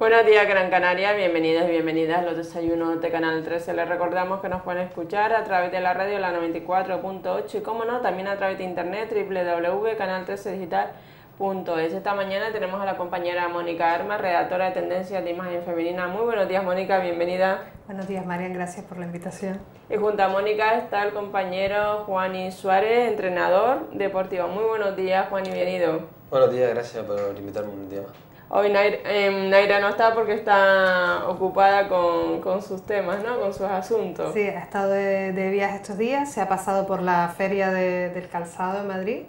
Buenos días, Gran Canaria, bienvenidos y bienvenidas a los desayunos de Canal 13. Les recordamos que nos pueden escuchar a través de la radio la 94.8 y, como no, también a través de internet www.canal13digital.es. Esta mañana tenemos a la compañera Mónica Armas, redactora de Tendencias de Imagen Femenina. Muy buenos días, Mónica, bienvenida. Buenos días, Marian, gracias por la invitación. Y junto a Mónica está el compañero Juani Suárez, entrenador deportivo. Muy buenos días, Juani, bienvenido. Buenos días, gracias por invitarme un día más. Hoy Naira no está porque está ocupada con sus temas, ¿no? Con sus asuntos. Sí, ha estado de viaje estos días, se ha pasado por la Feria del Calzado de Madrid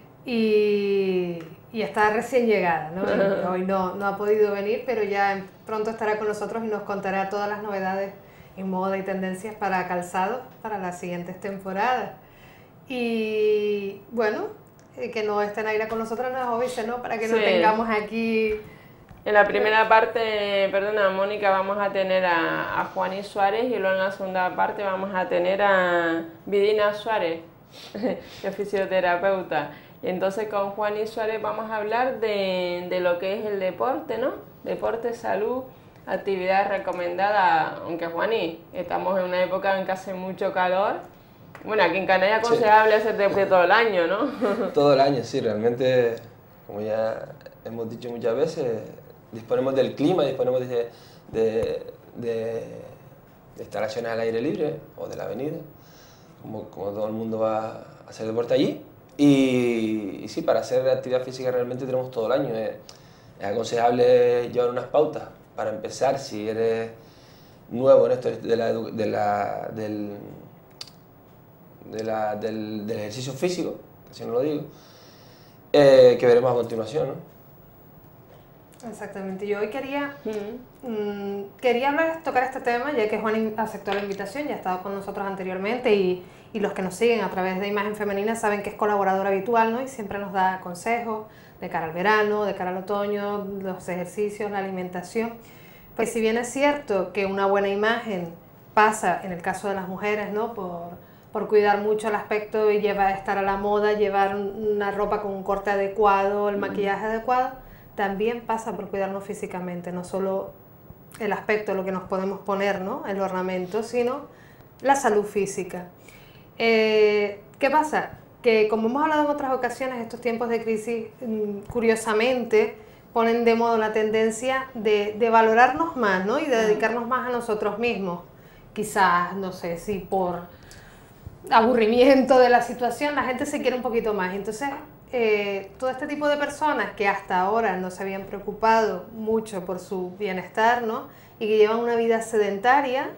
y está recién llegada, ¿no? Hoy no ha podido venir, pero ya pronto estará con nosotros y nos contará todas las novedades en moda y tendencias para calzado para las siguientes temporadas. Y bueno, que no esté Naira con nosotros no es obvio, ¿no? Para que no tengamos aquí... En la primera parte, perdona, Mónica, vamos a tener a Juani Suárez y luego en la segunda parte vamos a tener a Vidina Suárez, que es fisioterapeuta. Y entonces con Juani Suárez vamos a hablar de lo que es el deporte, ¿no? Deporte, salud, actividades recomendadas, aunque Juani, estamos en una época en que hace mucho calor. Bueno, aquí en Canarias es aconsejable hacer deporte todo el año, ¿no? Todo el año, sí, realmente, como ya hemos dicho muchas veces, disponemos del clima, disponemos de instalaciones al aire libre o de la avenida, como todo el mundo va a hacer deporte allí. Y sí, para hacer actividad física realmente tenemos todo el año. Es aconsejable llevar unas pautas para empezar, si eres nuevo en esto del ejercicio físico, así no lo digo, que veremos a continuación, ¿no? Exactamente, yo hoy quería tocar este tema, ya que Juan aceptó la invitación, ya ha estado con nosotros anteriormente y los que nos siguen a través de Imagen Femenina saben que es colaborador habitual, ¿no? Y siempre nos da consejos de cara al verano, de cara al otoño, los ejercicios, la alimentación. Pues si bien es cierto que una buena imagen pasa, en el caso de las mujeres, ¿no? por cuidar mucho el aspecto y estar a la moda, llevar una ropa con un corte adecuado, el maquillaje adecuado, también pasa por cuidarnos físicamente, no solo el aspecto, lo que nos podemos poner, ¿no? El ornamento, sino la salud física. ¿Qué pasa? Que como hemos hablado en otras ocasiones, estos tiempos de crisis, curiosamente, ponen de moda la tendencia de valorarnos más, ¿no? Y de dedicarnos más a nosotros mismos. Quizás, no sé, si por aburrimiento de la situación, la gente se quiere un poquito más. Entonces, todo este tipo de personas que hasta ahora no se habían preocupado mucho por su bienestar, ¿no? Y que llevan una vida sedentaria,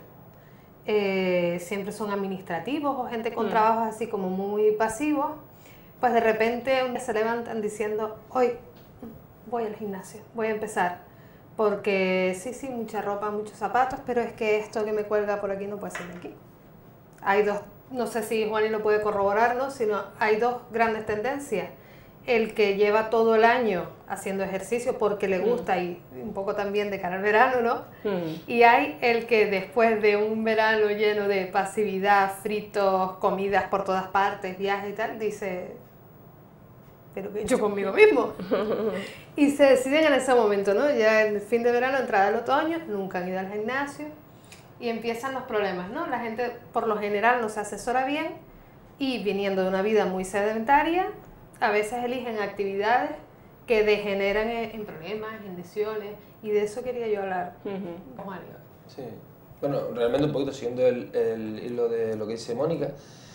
siempre son administrativos o gente con trabajos así como muy pasivos, pues de repente un día se levantan diciendo, hoy voy al gimnasio, voy a empezar, porque sí, mucha ropa, muchos zapatos, pero es que esto que me cuelga por aquí no puede ser de aquí. Hay dos, no sé si Juani lo puede corroborar, ¿no? Sino hay dos grandes tendencias. El que lleva todo el año haciendo ejercicio porque le gusta y un poco también de cara al verano, ¿no? Y hay el que después de un verano lleno de pasividad, fritos, comidas por todas partes, viajes y tal, dice, ¿pero qué he hecho conmigo mismo? Y se deciden en ese momento, ¿no? Ya en el fin de verano, entrada al otoño, nunca han ido al gimnasio y empiezan los problemas, ¿no? La gente por lo general no se asesora bien y viniendo de una vida muy sedentaria, a veces eligen actividades que degeneran en problemas, en lesiones, y de eso quería yo hablar con Mario. Sí, bueno, realmente un poquito siguiendo el hilo de lo que dice Mónica,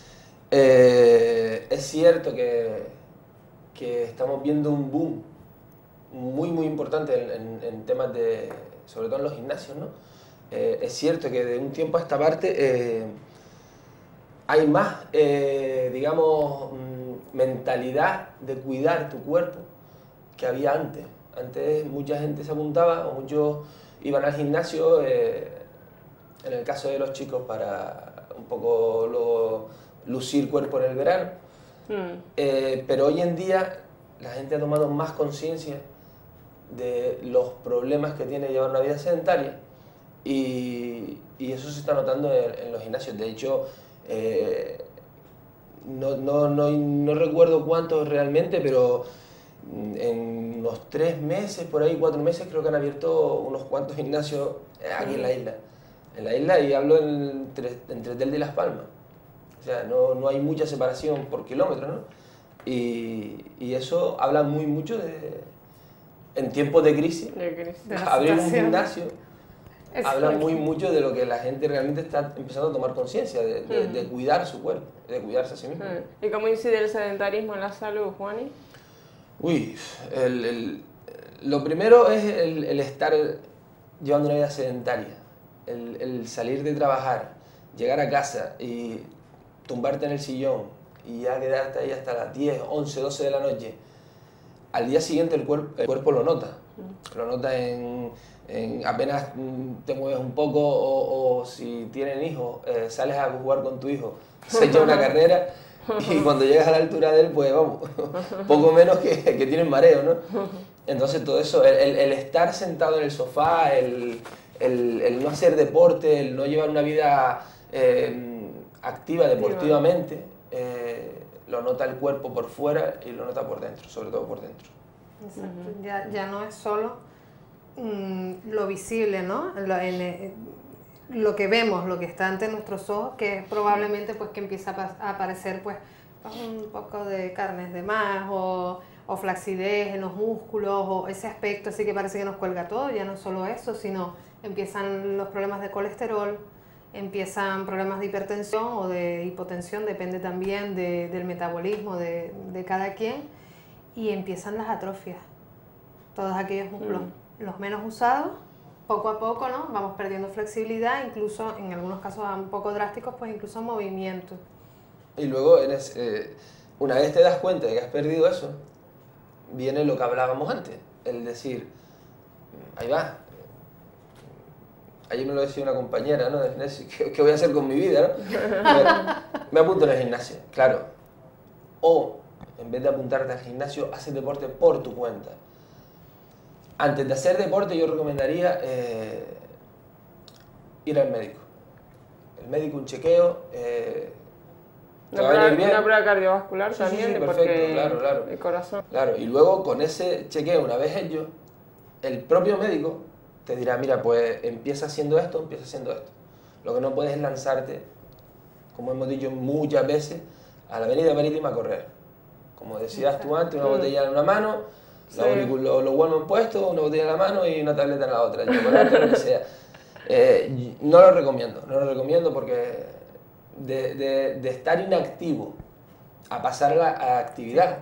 es cierto que estamos viendo un boom muy importante en temas de, sobre todo en los gimnasios, ¿no? Es cierto que de un tiempo a esta parte hay más, digamos, mentalidad de cuidar tu cuerpo que había antes. Antes mucha gente se apuntaba o muchos iban al gimnasio, en el caso de los chicos, para un poco lucir cuerpo en el verano. Pero hoy en día la gente ha tomado más conciencia de los problemas que tiene llevar una vida sedentaria y eso se está notando en los gimnasios. De hecho, no recuerdo cuántos realmente, pero En unos 3 meses, por ahí 4 meses, creo que han abierto unos cuantos gimnasios aquí en la isla. En la isla, y hablo entre Telde y Las Palmas. O sea, no hay mucha separación por kilómetros, ¿no? Y eso habla mucho de, en tiempos de crisis, abrir un gimnasio habla mucho de lo que la gente realmente está empezando a tomar conciencia, de cuidar su cuerpo, de cuidarse a sí mismo. ¿Y cómo incide el sedentarismo en la salud, Juani? Uy, lo primero es el estar llevando una vida sedentaria, el salir de trabajar, llegar a casa y tumbarte en el sillón y ya quedarte ahí hasta las 10, 11, 12 de la noche. Al día siguiente el cuerpo lo nota en apenas te mueves un poco o si tienen hijos, sales a jugar con tu hijo, se echa una carrera y cuando llegas a la altura de él, pues vamos, poco menos que tienen mareo, ¿no? Entonces todo eso, el estar sentado en el sofá, el no hacer deporte, el no llevar una vida activa deportivamente, lo nota el cuerpo por fuera y lo nota por dentro, sobre todo por dentro. Exacto. Ya no es solo lo visible, ¿no? Lo que vemos, lo que está ante nuestros ojos, que es probablemente pues que empieza a aparecer pues un poco de carnes de más o flacidez en los músculos o ese aspecto así que parece que nos cuelga todo. Ya no solo eso, sino empiezan los problemas de colesterol, empiezan problemas de hipertensión o de hipotensión, depende también del metabolismo de cada quien, y empiezan las atrofias, todos aquellos músculos, los menos usados, poco a poco, ¿no? Vamos perdiendo flexibilidad, incluso en algunos casos un poco drásticos, pues incluso movimiento. Y luego, una vez te das cuenta de que has perdido eso, viene lo que hablábamos antes, el decir, ahí va. Ayer me lo decía una compañera, ¿no? ¿Qué voy a hacer con mi vida, no? Me apunto en el gimnasio, claro. O, en vez de apuntarte al gimnasio, haces deporte por tu cuenta. Antes de hacer deporte yo recomendaría ir al médico. El médico, un chequeo, una prueba cardiovascular también, sí, porque perfecto, claro. el corazón. Claro, y luego con ese chequeo, una vez hecho, el propio médico te dirá, mira, pues empieza haciendo esto, empieza haciendo esto. Lo que no puedes es lanzarte, como hemos dicho muchas veces, a la avenida marítima a correr. Como decías tú antes, una botella en una mano, los Walkman puestos, una botella en la mano y una tableta en la otra, el chocolate, lo que sea. No lo recomiendo porque de estar inactivo a pasar a la actividad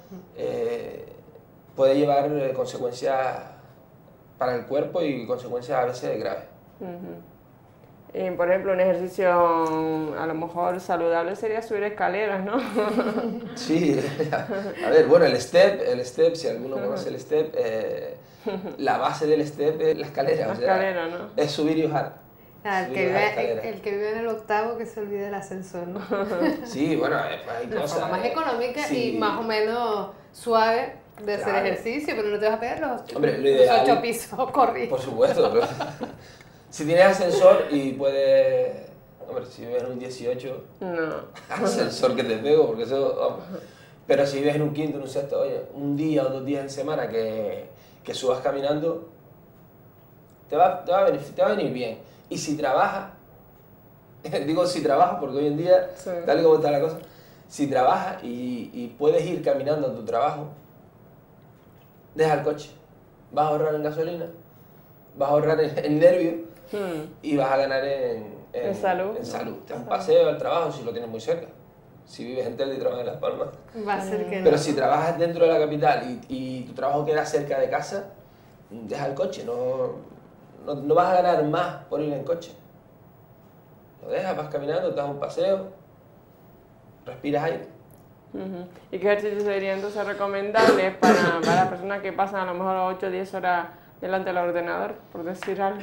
puede llevar consecuencias para el cuerpo y consecuencias a veces graves. Y, por ejemplo, un ejercicio a lo mejor saludable sería subir escaleras, ¿no? Sí, a ver, bueno, el step, si alguno conoce el step, la base del step es la escalera, ¿no? Es subir y bajar. El que vive en el octavo que se olvide del ascensor, ¿no? Sí, bueno, hay cosas. Una forma más económica y más o menos suave de hacer ejercicio, pero no te vas a pegar los 8 pisos corridos. Por supuesto, pero si tienes ascensor y puedes... Hombre, si vives en un 18, ascensor que te pego, porque eso... Vamos. Pero si vives en un quinto, en un sexto, oye, un día o 2 días en semana que subas caminando, te va a venir bien. Y si trabajas, digo si trabajas porque hoy en día, tal y como está la cosa, si trabajas y puedes ir caminando a tu trabajo, deja el coche, vas a ahorrar en gasolina, vas a ahorrar en nervios y vas a ganar en salud. Te das un paseo al trabajo si lo tienes muy cerca. Si vives en Telde y trabajas en Las Palmas. Va a ser que Pero si trabajas dentro de la capital y tu trabajo queda cerca de casa, deja el coche, no vas a ganar más por ir en coche. Lo dejas, vas caminando, te das un paseo, respiras aire. ¿Y qué ejercicios serían entonces recomendables para las personas que pasan a lo mejor 8 o 10 horas delante del ordenador, por decir algo?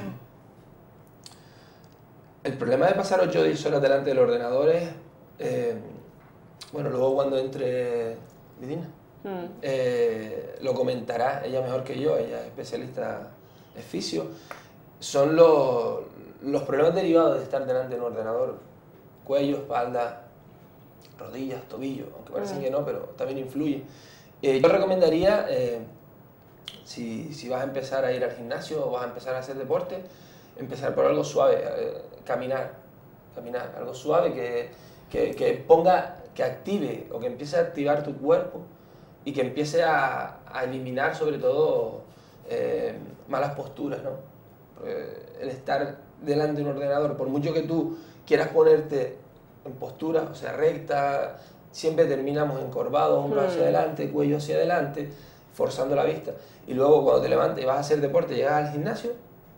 El problema de pasar 8 o 10 horas delante del ordenador es, bueno, luego cuando entre Vidina, lo comentará ella mejor que yo, ella es especialista, es fisio, son los problemas derivados de estar delante de un ordenador, cuello, espalda, rodillas, tobillo, aunque parecen que no, pero también influye. Yo recomendaría, si vas a empezar a ir al gimnasio o vas a empezar a hacer deporte, empezar por algo suave, caminar, algo suave que ponga, que active o que empiece a activar tu cuerpo y que empiece a eliminar sobre todo malas posturas, ¿no? El estar delante de un ordenador, por mucho que tú quieras ponerte en postura, o sea, recta, siempre terminamos encorvados, hombros hacia adelante, cuello hacia adelante, forzando la vista. Y luego cuando te levantes y vas a hacer deporte, llegas al gimnasio,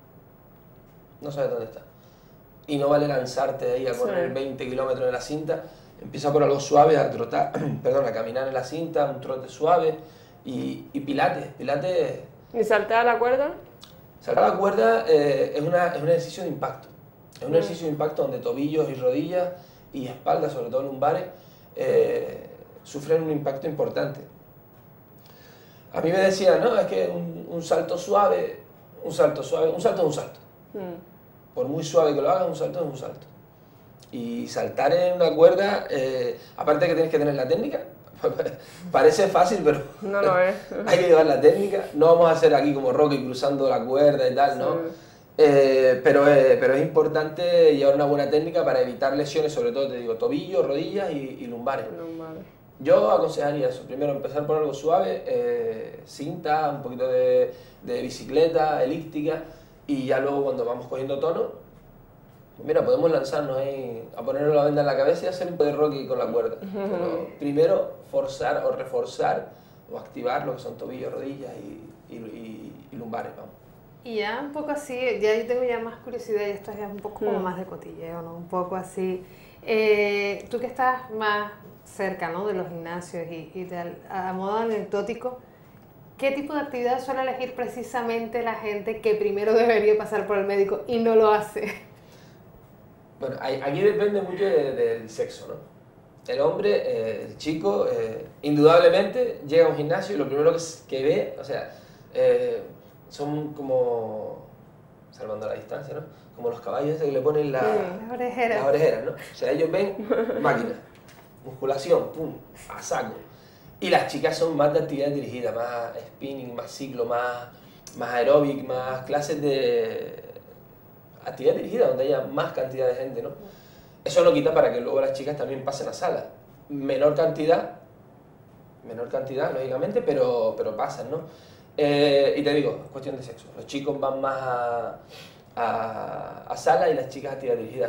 no sabes dónde estás. Y no vale lanzarte ahí a correr 20 kilómetros en la cinta. Empieza por algo suave, a trotar, perdón, a caminar en la cinta, un trote suave y pilates. ¿Y saltar a la cuerda? Saltar a la cuerda es un ejercicio de impacto. Es un ejercicio de impacto donde tobillos y rodillas y espalda, sobre todo lumbares, sufren un impacto importante. A mí me decían, no, es que un salto suave, un salto es un salto. Por muy suave que lo hagas, un salto es un salto. Y saltar en una cuerda, aparte de que tienes que tener la técnica, parece fácil, pero no lo es. Hay que llevar la técnica. No vamos a hacer aquí como Rocky cruzando la cuerda y tal, ¿no? Pero es importante llevar una buena técnica para evitar lesiones, sobre todo, te digo, tobillos, rodillas y lumbares. Yo aconsejaría eso, primero empezar por algo suave, cinta, un poquito de bicicleta, elíptica, y ya luego cuando vamos cogiendo tono, mira, podemos lanzarnos ahí a ponernos la venda en la cabeza y hacer un poco de Rocky con la cuerda. Pero primero forzar o reforzar o activar lo que son tobillos, rodillas y lumbares, vamos. Y ya un poco así, ya yo tengo ya más curiosidad y esto es ya un poco como más de cotilleo, ¿no? Un poco así. Tú que estás más cerca, ¿no?, de los gimnasios y tal, a modo anecdótico, ¿qué tipo de actividad suele elegir precisamente la gente que primero debería pasar por el médico y no lo hace? Bueno, aquí depende mucho del sexo, ¿no? El hombre, el chico, indudablemente llega a un gimnasio y lo primero que ve, o sea, son como, salvando la distancia, ¿no? Como los caballos que le ponen las orejeras, ¿no? O sea, ellos ven máquina, musculación, pum, a saco. Y las chicas son más de actividad dirigida, más spinning, más ciclo, más aeróbic, más clases de actividad dirigida, donde haya más cantidad de gente, ¿no? Eso no quita para que luego las chicas también pasen a sala. Menor cantidad, lógicamente, pero pasan, ¿no? Y te digo, es cuestión de sexo. Los chicos van más a sala y las chicas a actividad dirigida.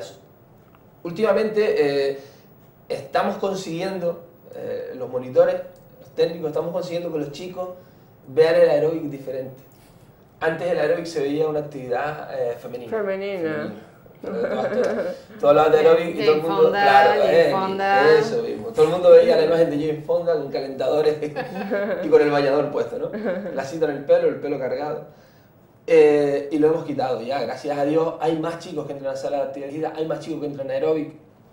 Últimamente estamos consiguiendo, los monitores, los técnicos, estamos consiguiendo que los chicos vean el aeróbic diferente. Antes el aeróbic se veía una actividad femenina. Todo hablaba de aeróbic y todo el mundo, claro, eso mismo. Todo el mundo veía la imagen de Jane Fonda con calentadores y con el bañador puesto, ¿no? La cinta en el pelo cargado. Y lo hemos quitado ya, gracias a Dios. Hay más chicos que entran a sala de actividad, hay más chicos que entran a aeróbic.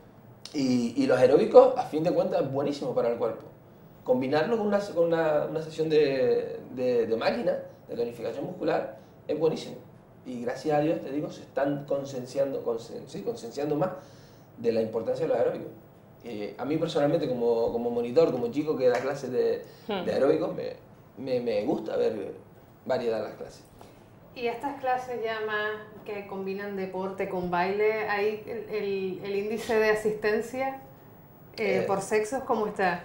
Y los aeróbicos, a fin de cuentas, es buenísimo para el cuerpo. Combinarlo con una sesión de máquina, de tonificación muscular, es buenísimo. Y gracias a Dios, te digo, se están concienciando más de la importancia de los aeróbicos. A mí personalmente, como monitor, como chico que da clases de aeróbicos, me gusta ver variedad de las clases. Y estas clases ya más que combinan deporte con baile, ¿hay el índice de asistencia por sexos cómo está?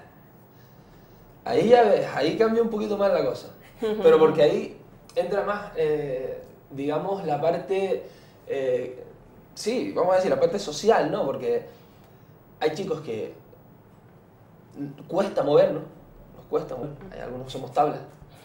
Ahí ya ves, ahí cambia un poquito más la cosa. Pero porque ahí entra más, digamos, la parte, sí, vamos a decir, la parte social, ¿no? Porque hay chicos que cuesta movernos, nos cuesta mover, hay algunos somos tablas.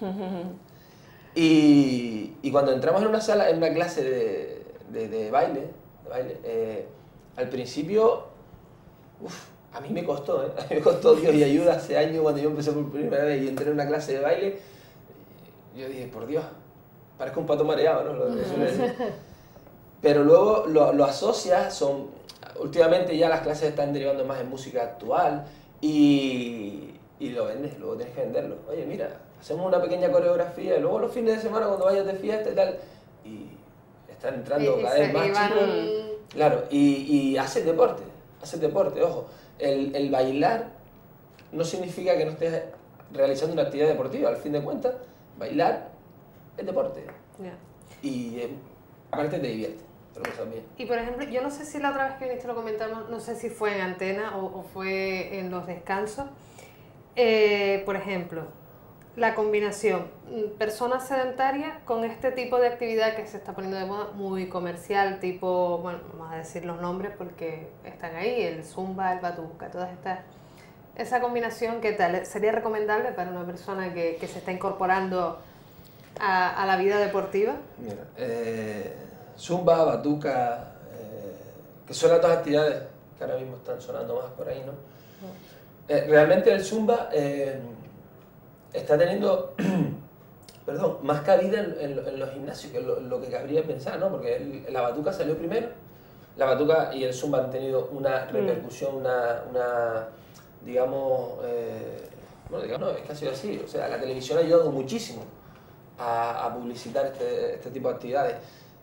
Y cuando entramos en una sala, en una clase de baile, al principio, a mí me costó, a mí me costó Dios y ayuda. Hace años cuando yo empecé por primera vez y entré en una clase de baile, yo dije, por Dios, parezco un pato mareado, ¿no? Pero luego lo asocias, últimamente ya las clases están derivando más en música actual y lo vendes, luego tienes que venderlo. Oye, mira, hacemos una pequeña coreografía y luego los fines de semana cuando vayas de fiesta y tal, y están entrando cada vez más chicos. Claro, y haces deporte, ojo. El bailar no significa que no estés realizando una actividad deportiva. Al fin de cuentas, bailar es deporte. Ya. Y aparte te divierte, te lo pasas bien. Y por ejemplo, yo no sé si la otra vez que viniste lo comentamos, no sé si fue en antena o fue en los descansos. Por ejemplo, la combinación persona sedentaria con este tipo de actividad que se está poniendo de moda, muy comercial, tipo, bueno, vamos a decir los nombres porque están ahí, el zumba, el batuca, todas estas. Esa combinación, ¿qué tal? ¿Sería recomendable para una persona que se está incorporando a la vida deportiva? Mira, zumba, batuca, que son las dos actividades que ahora mismo están sonando más por ahí, ¿no? Realmente el zumba está teniendo perdón, más cabida en los gimnasios que lo que cabría pensar, ¿no? Porque la batuca salió primero, la batuca y el zumba han tenido una repercusión, una digamos, bueno, digamos, no, es que ha sido así, o sea, la televisión ha ayudado muchísimo a publicitar este tipo de actividades.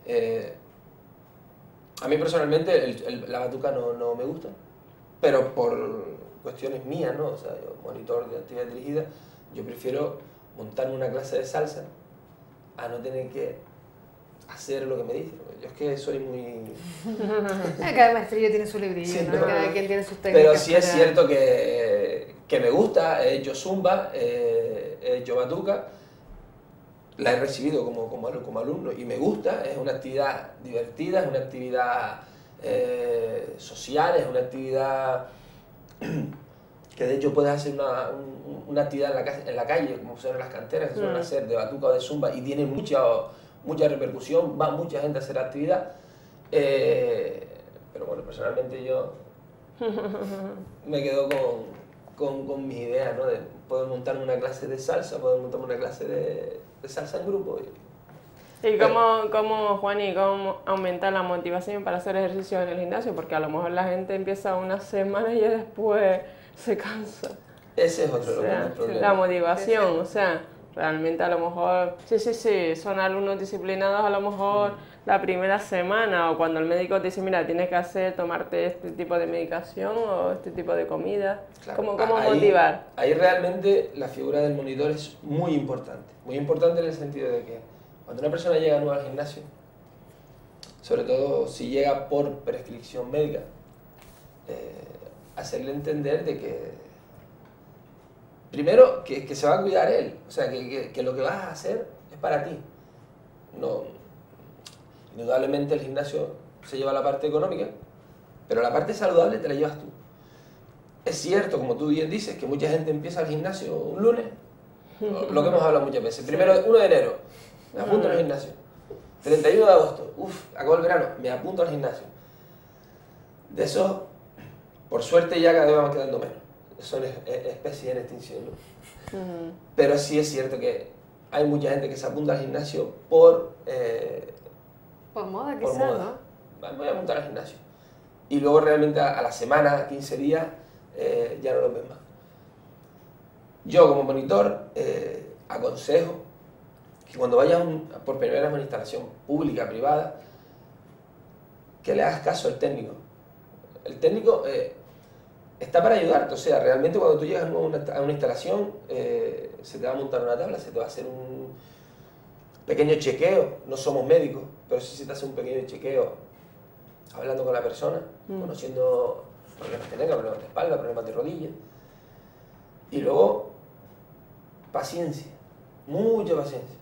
A mí personalmente la batuca no me gusta, pero por cuestiones mías, ¿no? O sea, yo monitor de actividad dirigida, yo prefiero montarme una clase de salsa a no tener que hacer lo que me dicen. Yo es que soy muy... Cada maestrillo tiene su librillo, Sí, ¿no? no, Cada quien tiene sus técnicas. pero sí es cierto que me gusta, he hecho zumba, he hecho batuca, la he recibido como alumno y me gusta, es una actividad divertida, es una actividad social, es una actividad que de hecho puedes hacer una actividad en la calle, como son las canteras, que suelen hacer de batuca o de zumba y tiene mucha repercusión, va mucha gente a hacer actividad, pero bueno, personalmente yo me quedo con mis ideas, ¿no? De poder montarme una clase de salsa, poder montarme una clase de salsa en grupo. ¿Y cómo, Juani, cómo aumentar la motivación para hacer ejercicio en el gimnasio? Porque a lo mejor la gente empieza una semana y ya después se cansa. Ese es otro problema. La motivación, o sea, realmente a lo mejor, sí, son alumnos disciplinados a lo mejor la primera semana o cuando el médico te dice, mira, tienes que tomarte este tipo de medicación o este tipo de comida. Claro, ¿Cómo motivar? Ahí realmente la figura del monitor es muy importante en el sentido de que cuando una persona llega nueva al gimnasio, sobre todo si llega por prescripción médica, hacerle entender de que primero que se va a cuidar él, o sea, que lo que vas a hacer es para ti. No, indudablemente el gimnasio se lleva la parte económica, pero la parte saludable te la llevas tú. Es cierto, como tú bien dices, que mucha gente empieza el gimnasio un lunes, lo que hemos hablado muchas veces. Primero, 1 de enero, me apunto al gimnasio. 31 de agosto, acabó el verano, me apunto al gimnasio. De eso, por suerte, ya cada vez van quedando menos. Son especies en extinción, ¿no? Pero sí es cierto que hay mucha gente que se apunta al gimnasio por moda, quizás, ¿no? Voy a apuntar al gimnasio. Y luego realmente a la semana, 15 días, ya no lo ven más. Yo como monitor aconsejo que cuando vayas por primera vez a una instalación pública, privada, que le hagas caso al técnico. El técnico está para ayudarte, o sea, realmente cuando tú llegas a una instalación, se te va a montar una tabla, se te va a hacer un pequeño chequeo, no somos médicos, pero sí se te hace un pequeño chequeo, hablando con la persona, conociendo problemas que tenga, problemas de espalda, problemas de rodilla, y luego, paciencia, mucha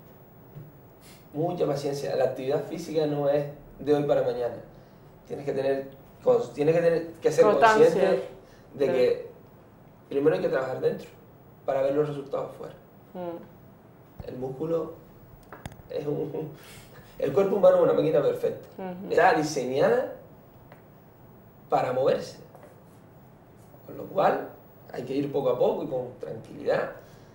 paciencia, la actividad física no es de hoy para mañana, tienes que ser consciente de que primero hay que trabajar dentro para ver los resultados fuera. El músculo es el cuerpo humano es una máquina perfecta. Está diseñada para moverse. Con lo cual hay que ir poco a poco y con tranquilidad.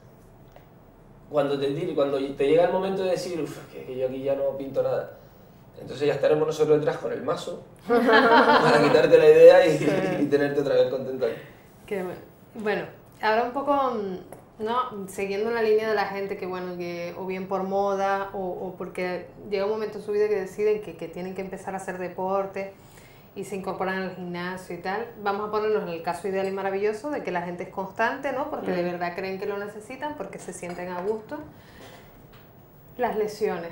Cuando te llega el momento de decir, que yo aquí ya no pinto nada, entonces ya estaremos nosotros detrás con el mazo para quitarte la idea y tenerte otra vez contento. Bueno, ahora un poco, ¿no? Siguiendo la línea de la gente que, bueno, que o bien por moda o porque llega un momento en su vida que deciden que tienen que empezar a hacer deporte y se incorporan al gimnasio y tal, vamos a ponernos en el caso ideal y maravilloso de que la gente es constante, ¿no? Porque de verdad creen que lo necesitan, porque se sienten a gusto. Las lesiones.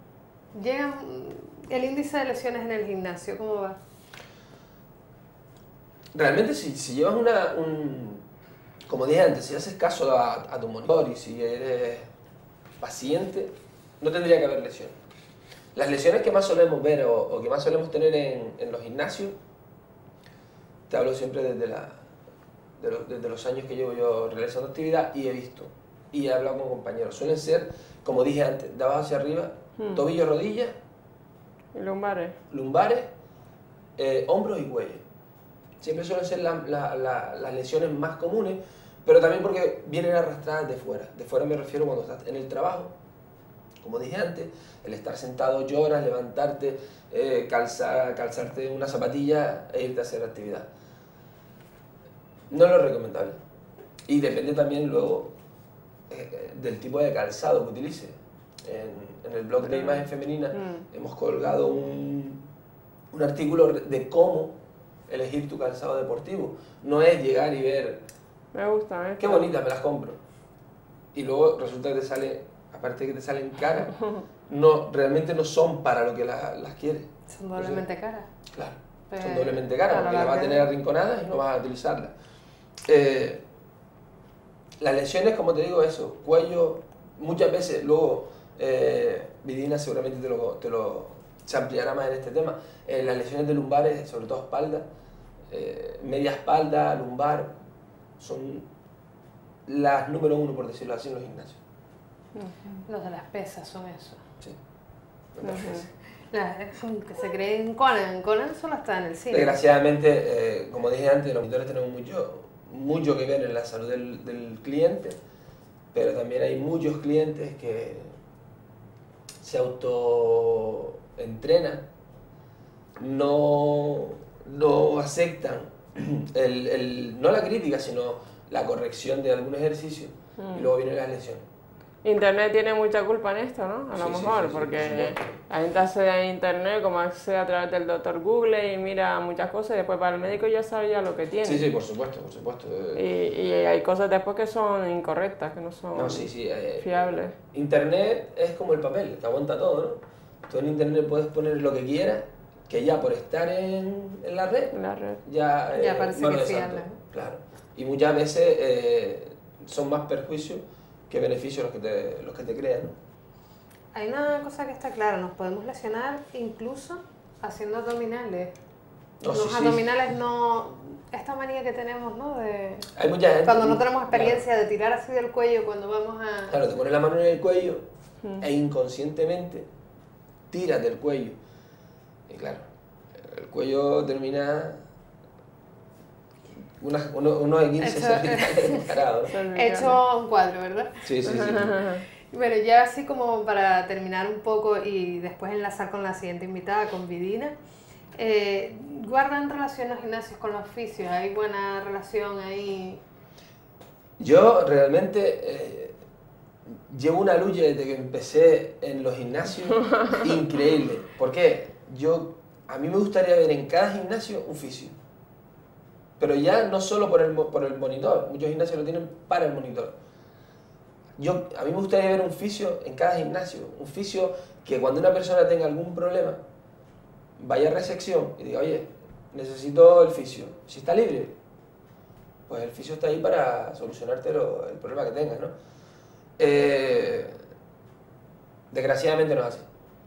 El índice de lesiones en el gimnasio, ¿cómo va? Realmente si llevas como dije antes, si haces caso a tu monitor y si eres paciente, no tendría que haber lesiones. Las lesiones que más solemos ver o que más solemos tener en los gimnasios, te hablo siempre desde los años que llevo yo realizando actividad y he visto y he hablado con compañeros. Suelen ser, como dije antes, de abajo hacia arriba, tobillo, rodilla, y lumbares, hombros y cuello. Siempre suelen ser las lesiones más comunes, pero también porque vienen arrastradas de fuera. De fuera me refiero cuando estás en el trabajo, como dije antes, el estar sentado 8 horas, levantarte, calzarte una zapatilla e irte a hacer actividad. No es lo recomendable. Y depende también luego del tipo de calzado que utilices. En el blog de Imagen Femenina hemos colgado un artículo de cómo elegir tu calzado deportivo. No es llegar y ver, me gusta, qué bonita, me las compro. Y luego resulta que te sale, aparte de que te salen caras, realmente no son para lo que las quieres. Son doblemente caras. Claro, son doblemente caras, porque las vas a tener arrinconadas y no vas a utilizarlas. Las lesiones, como te digo, eso, cuello, muchas veces, luego Vidina seguramente se ampliará más en este tema, las lesiones de lumbares, sobre todo espalda, media espalda, lumbar, son las número 1, por decirlo así, en los gimnasios. Los de las pesas son eso. Sí, los de las pesas. Que se creen Conan solo está en el cine. Desgraciadamente, como dije antes, los monitores tenemos mucho que ver en la salud del cliente, pero también hay muchos clientes que se autoentrenan, no aceptan no la crítica, sino la corrección de algún ejercicio y luego vienen las lesiones. Internet tiene mucha culpa en esto, ¿no? A lo mejor, sí, porque la gente accede a Internet, como accede a través del doctor Google y mira muchas cosas y después para el médico ya sabe ya lo que tiene. Sí, por supuesto. Y hay cosas después que son incorrectas, que no son fiables. Internet es como el papel, que aguanta todo, ¿no? Tú en Internet puedes poner lo que quieras, que ya por estar en la red, ya parece que es fiable. Claro. Y muchas veces son más perjuicios que beneficios los que te crean, ¿no? Hay una cosa que está clara, nos podemos lesionar incluso haciendo abdominales. Abdominales no... Esta manía que tenemos, ¿no? Hay mucha gente, cuando no tenemos experiencia de tirar así del cuello cuando vamos a... Claro, te pones la mano en el cuello e inconscientemente tiras del cuello. Y claro, el cuello termina unos de 15 centímetros parados. Hecho un cuadro, ¿verdad? Sí. Bueno, ya así como para terminar un poco y después enlazar con la siguiente invitada, con Vidina, ¿guardan relación los gimnasios con los fisios? ¿Hay buena relación ahí? Yo realmente llevo una lucha desde que empecé en los gimnasios increíble. ¿Por qué? A mí me gustaría ver en cada gimnasio un fisio. Pero ya no solo por el monitor, muchos gimnasios lo tienen para el monitor. A mí me gustaría ver un fisio en cada gimnasio, un fisio que cuando una persona tenga algún problema, vaya a recepción y diga, oye, necesito el fisio. Si está libre, pues el fisio está ahí para solucionarte el problema que tengas, ¿no? Desgraciadamente no es así.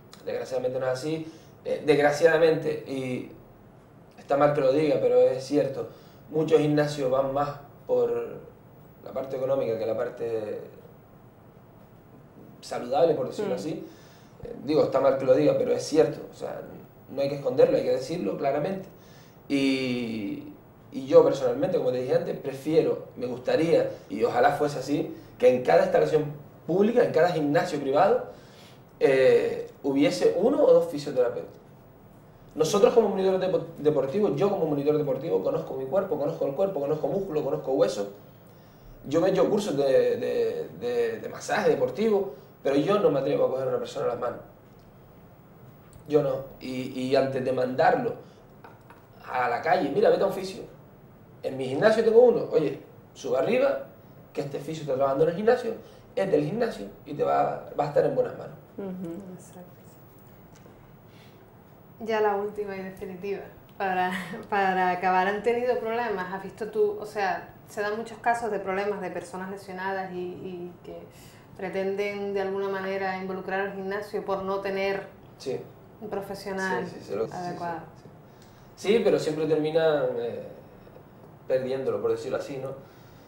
Desgraciadamente, y está mal que lo diga, pero es cierto, muchos gimnasios van más por la parte económica que la parte saludable, por decirlo así. Digo, está mal que lo diga, pero es cierto, o sea, no hay que esconderlo, hay que decirlo claramente. Y yo personalmente, como te dije antes, me gustaría, y ojalá fuese así, que en cada instalación pública, en cada gimnasio privado, hubiese 1 o 2 fisioterapeutas. Nosotros como monitores deportivos, yo como monitor deportivo, conozco mi cuerpo, conozco músculo, conozco hueso. Yo me he hecho cursos de masaje deportivo, pero yo no me atrevo a coger a una persona a las manos. Yo no. Y antes de mandarlo a la calle, mira, vete a un fisio. En mi gimnasio tengo uno, oye, sube arriba, que este fisio está trabajando en el gimnasio, es del gimnasio y te va a estar en buenas manos. Exacto. Ya la última y definitiva. Para acabar, ¿han tenido problemas? ¿Has visto tú? O sea, se dan muchos casos de problemas de personas lesionadas y que pretenden de alguna manera involucrar al gimnasio por no tener un profesional adecuado. Sí, pero siempre terminan perdiéndolo, por decirlo así, ¿no?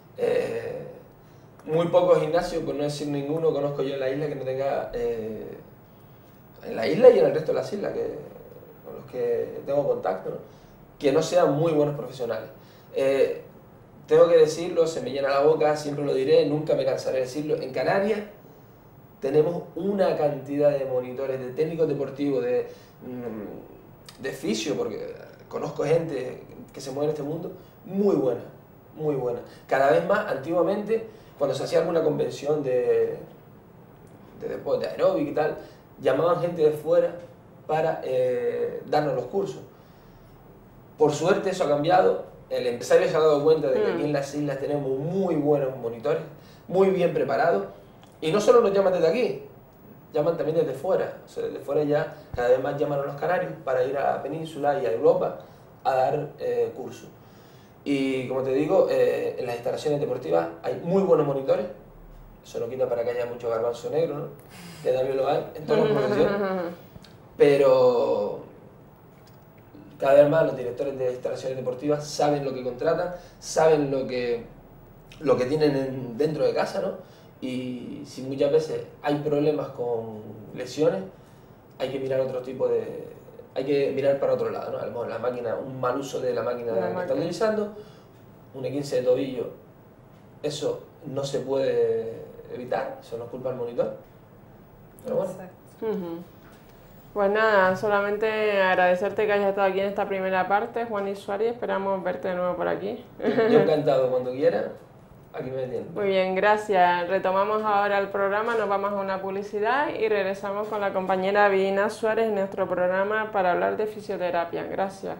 Muy pocos gimnasios, por no decir ninguno, conozco yo en la isla que no tenga... en la isla y en el resto de las islas, con los que tengo contacto, ¿no? Que no sean muy buenos profesionales. Tengo que decirlo, se me llena la boca, siempre lo diré, nunca me cansaré de decirlo. En Canarias tenemos una cantidad de monitores, de técnicos deportivos, de fisio, porque conozco gente que se mueve en este mundo, muy buena, muy buena. Cada vez más, antiguamente, cuando se hacía alguna convención de deporte, de aeróbic y tal, llamaban gente de fuera para darnos los cursos. Por suerte eso ha cambiado, el empresario se ha dado cuenta de que aquí en las islas tenemos muy buenos monitores, muy bien preparados, y no solo nos llaman desde aquí, llaman también desde fuera. O sea, desde fuera ya cada vez más llaman a los canarios para ir a la península y a Europa a dar cursos. Y como te digo, en las instalaciones deportivas hay muy buenos monitores, eso no quita para que haya mucho garbanzo negro, ¿no? Que también lo hay en todas las profesiones, pero cada vez más los directores de instalaciones deportivas saben lo que contratan, saben lo que tienen dentro de casa, ¿no? Y si muchas veces hay problemas con lesiones, hay que mirar otro tipo de... hay que mirar para otro lado, ¿no? A lo mejor la máquina, un mal uso de la máquina que están utilizando, un E15 de tobillo, eso no se puede evitar, eso no es culpa del monitor. Pero bueno. Pues nada, solamente agradecerte que hayas estado aquí en esta primera parte, Juanis Suárez, esperamos verte de nuevo por aquí. Yo encantado, cuando quiera, aquí me tienen. Muy bien, gracias. Retomamos ahora el programa, nos vamos a una publicidad y regresamos con la compañera Vidina Suárez en nuestro programa para hablar de fisioterapia. Gracias.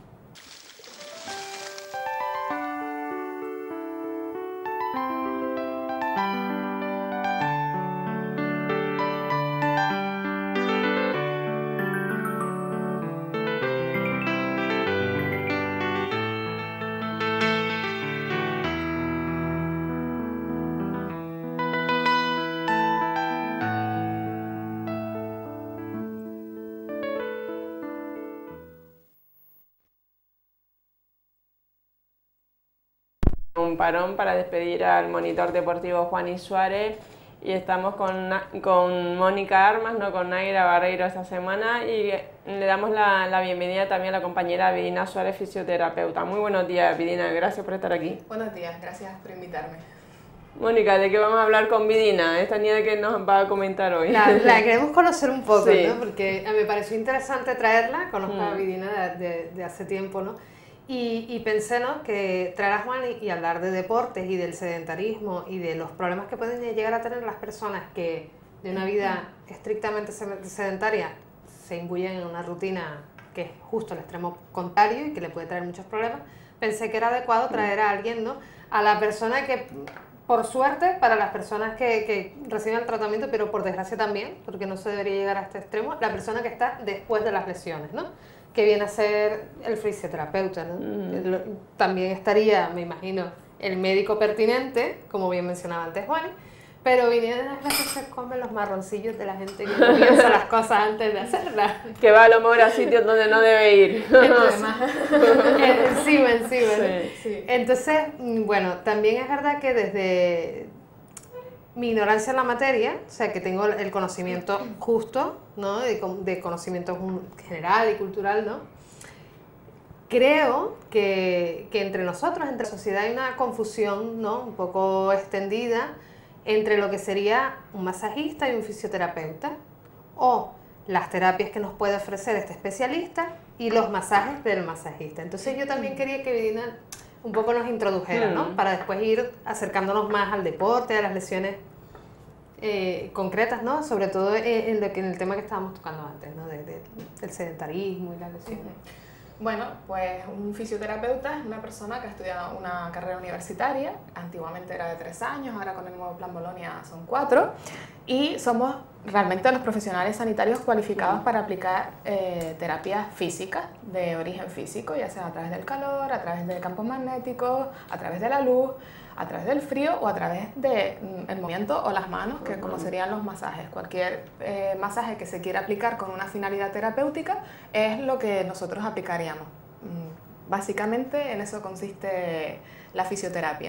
Un parón para despedir al monitor deportivo Juanis Suárez y estamos con Mónica Armas, no con Naira Barreiro esta semana, y le damos la bienvenida también a la compañera Vidina Suárez, fisioterapeuta. Muy buenos días, Vidina, gracias por estar aquí. Buenos días, gracias por invitarme. Mónica, ¿de qué vamos a hablar con Vidina? Esta niña que nos va a comentar hoy. La queremos conocer un poco, sí, ¿no? Porque me pareció interesante traerla, conozco a Vidina de hace tiempo, ¿no? Y pensé, ¿no?, que traer a Juan y hablar de deportes y del sedentarismo y de los problemas que pueden llegar a tener las personas que de una vida estrictamente sedentaria se imbuyen en una rutina que es justo el extremo contrario y que le puede traer muchos problemas, pensé que era adecuado traer a alguien, ¿no?, a la persona que, por suerte, para las personas que reciben el tratamiento, pero por desgracia también, porque no se debería llegar a este extremo, la persona que está después de las lesiones, ¿no?, que viene a ser el fisioterapeuta, ¿no? También estaría, me imagino, el médico pertinente, como bien mencionaba antes Juan, pero viniendo a veces se comen los marroncillos de la gente que no piensa las cosas antes de hacerlas. Que va a lo mejor a sitios donde no debe ir. Encima, sí. ¿no? Sí. Entonces, bueno, también es verdad que desde mi ignorancia en la materia, o sea, que tengo el conocimiento justo, ¿no?, de conocimiento general y cultural, ¿no?, creo que entre nosotros, entre la sociedad, hay una confusión, ¿no?, un poco extendida entre lo que sería un masajista y un fisioterapeuta, o las terapias que nos puede ofrecer este especialista y los masajes del masajista. Entonces yo también quería que Vidina un poco nos introdujera, ¿no?, para después ir acercándonos más al deporte, a las lesiones concretas, ¿no?, sobre todo en el tema que estábamos tocando antes, ¿no?, del sedentarismo y las lesiones. Bueno, pues un fisioterapeuta es una persona que ha estudiado una carrera universitaria, antiguamente era de 3 años, ahora con el nuevo Plan Bolonia son 4, y somos realmente los profesionales sanitarios cualificados para aplicar terapias físicas de origen físico, ya sea a través del calor, a través de campos magnéticos, a través de la luz, a través del frío o a través del movimiento o las manos, que como serían los masajes. Cualquier masaje que se quiera aplicar con una finalidad terapéutica es lo que nosotros aplicaríamos. Básicamente en eso consiste la fisioterapia.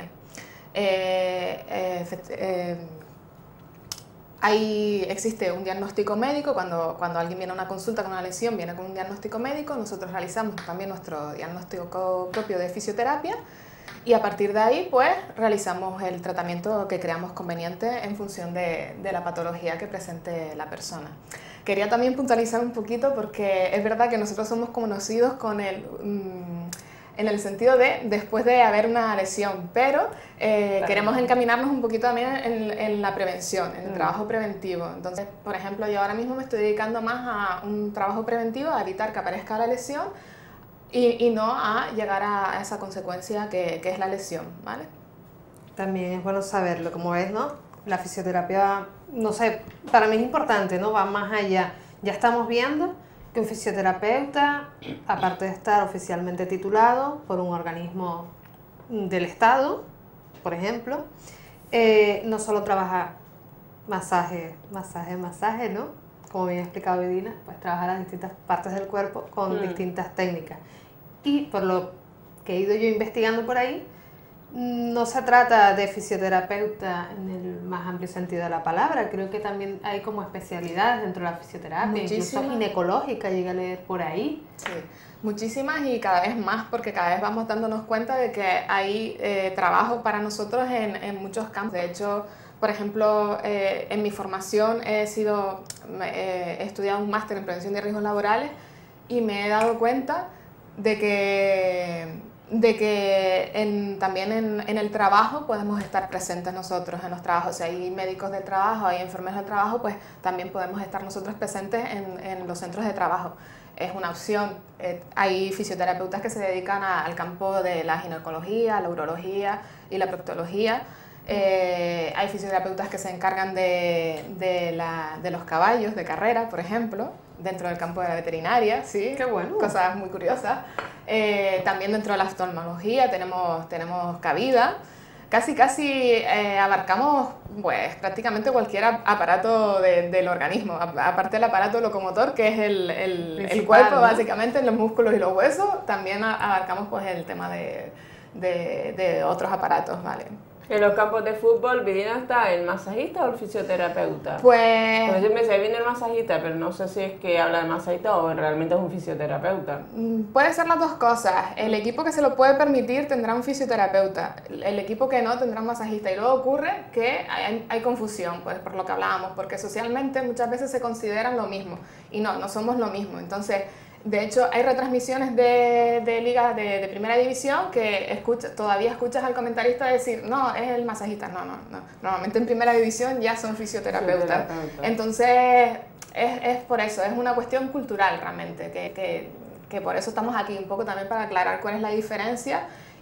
Existe un diagnóstico médico, cuando alguien viene a una consulta con una lesión, viene con un diagnóstico médico, nosotros realizamos también nuestro diagnóstico propio de fisioterapia y a partir de ahí pues realizamos el tratamiento que creamos conveniente en función de la patología que presente la persona. Quería también puntualizar un poquito porque es verdad que nosotros somos conocidos con en el sentido de después de haber una lesión, pero queremos encaminarnos un poquito también en la prevención, en el trabajo preventivo. Entonces, por ejemplo, yo ahora mismo me estoy dedicando más a un trabajo preventivo, a evitar que aparezca la lesión y no a llegar a esa consecuencia que es la lesión, ¿vale? También es bueno saberlo, como ves, ¿no? La fisioterapia, no sé, para mí es importante, ¿no? Va más allá. Ya estamos viendo que un fisioterapeuta, aparte de estar oficialmente titulado por un organismo del Estado, por ejemplo, no solo trabaja masaje, ¿no? Como bien ha explicado Vidina, pues trabaja las distintas partes del cuerpo con distintas técnicas. Y por lo que he ido yo investigando por ahí, no se trata de fisioterapeuta en el más amplio sentido de la palabra, creo que también hay como especialidades dentro de la fisioterapia, incluso ginecológica, llegué a leer por ahí. Sí, muchísimas y cada vez más, porque cada vez vamos dándonos cuenta de que hay trabajo para nosotros en muchos campos. De hecho, por ejemplo, en mi formación he estudiado un máster en prevención de riesgos laborales y me he dado cuenta de que también en el trabajo podemos estar presentes nosotros en los trabajos. Si hay médicos de trabajo, hay enfermeros de trabajo, pues también podemos estar nosotros presentes en los centros de trabajo. Es una opción. Hay fisioterapeutas que se dedican al campo de la ginecología, la urología y la proctología. Hay fisioterapeutas que se encargan de los caballos de carrera, por ejemplo, dentro del campo de la veterinaria, ¿sí? ¡Qué bueno! Cosas muy curiosas. También dentro de la oftalmología tenemos cabida. Casi abarcamos pues, prácticamente cualquier aparato del organismo, aparte del aparato locomotor, que es el cuerpo, ¿no? Básicamente, los músculos y los huesos, también abarcamos pues, el tema de otros aparatos, ¿vale? En los campos de fútbol, ¿Vidina está el masajista o el fisioterapeuta? Pues yo me sé, viene el masajista, pero no sé si es que habla de masajista o realmente es un fisioterapeuta. Puede ser las dos cosas. El equipo que se lo puede permitir tendrá un fisioterapeuta, el equipo que no tendrá un masajista. Y luego ocurre que hay confusión, pues por lo que hablábamos, porque socialmente muchas veces se consideran lo mismo y no somos lo mismo. Entonces, de hecho, hay retransmisiones de ligas de primera división que todavía escuchas al comentarista decir, no, es el masajista. No. Normalmente en primera división ya son fisioterapeutas. Entonces, es por eso, es una cuestión cultural realmente, que por eso estamos aquí, un poco también para aclarar cuál es la diferencia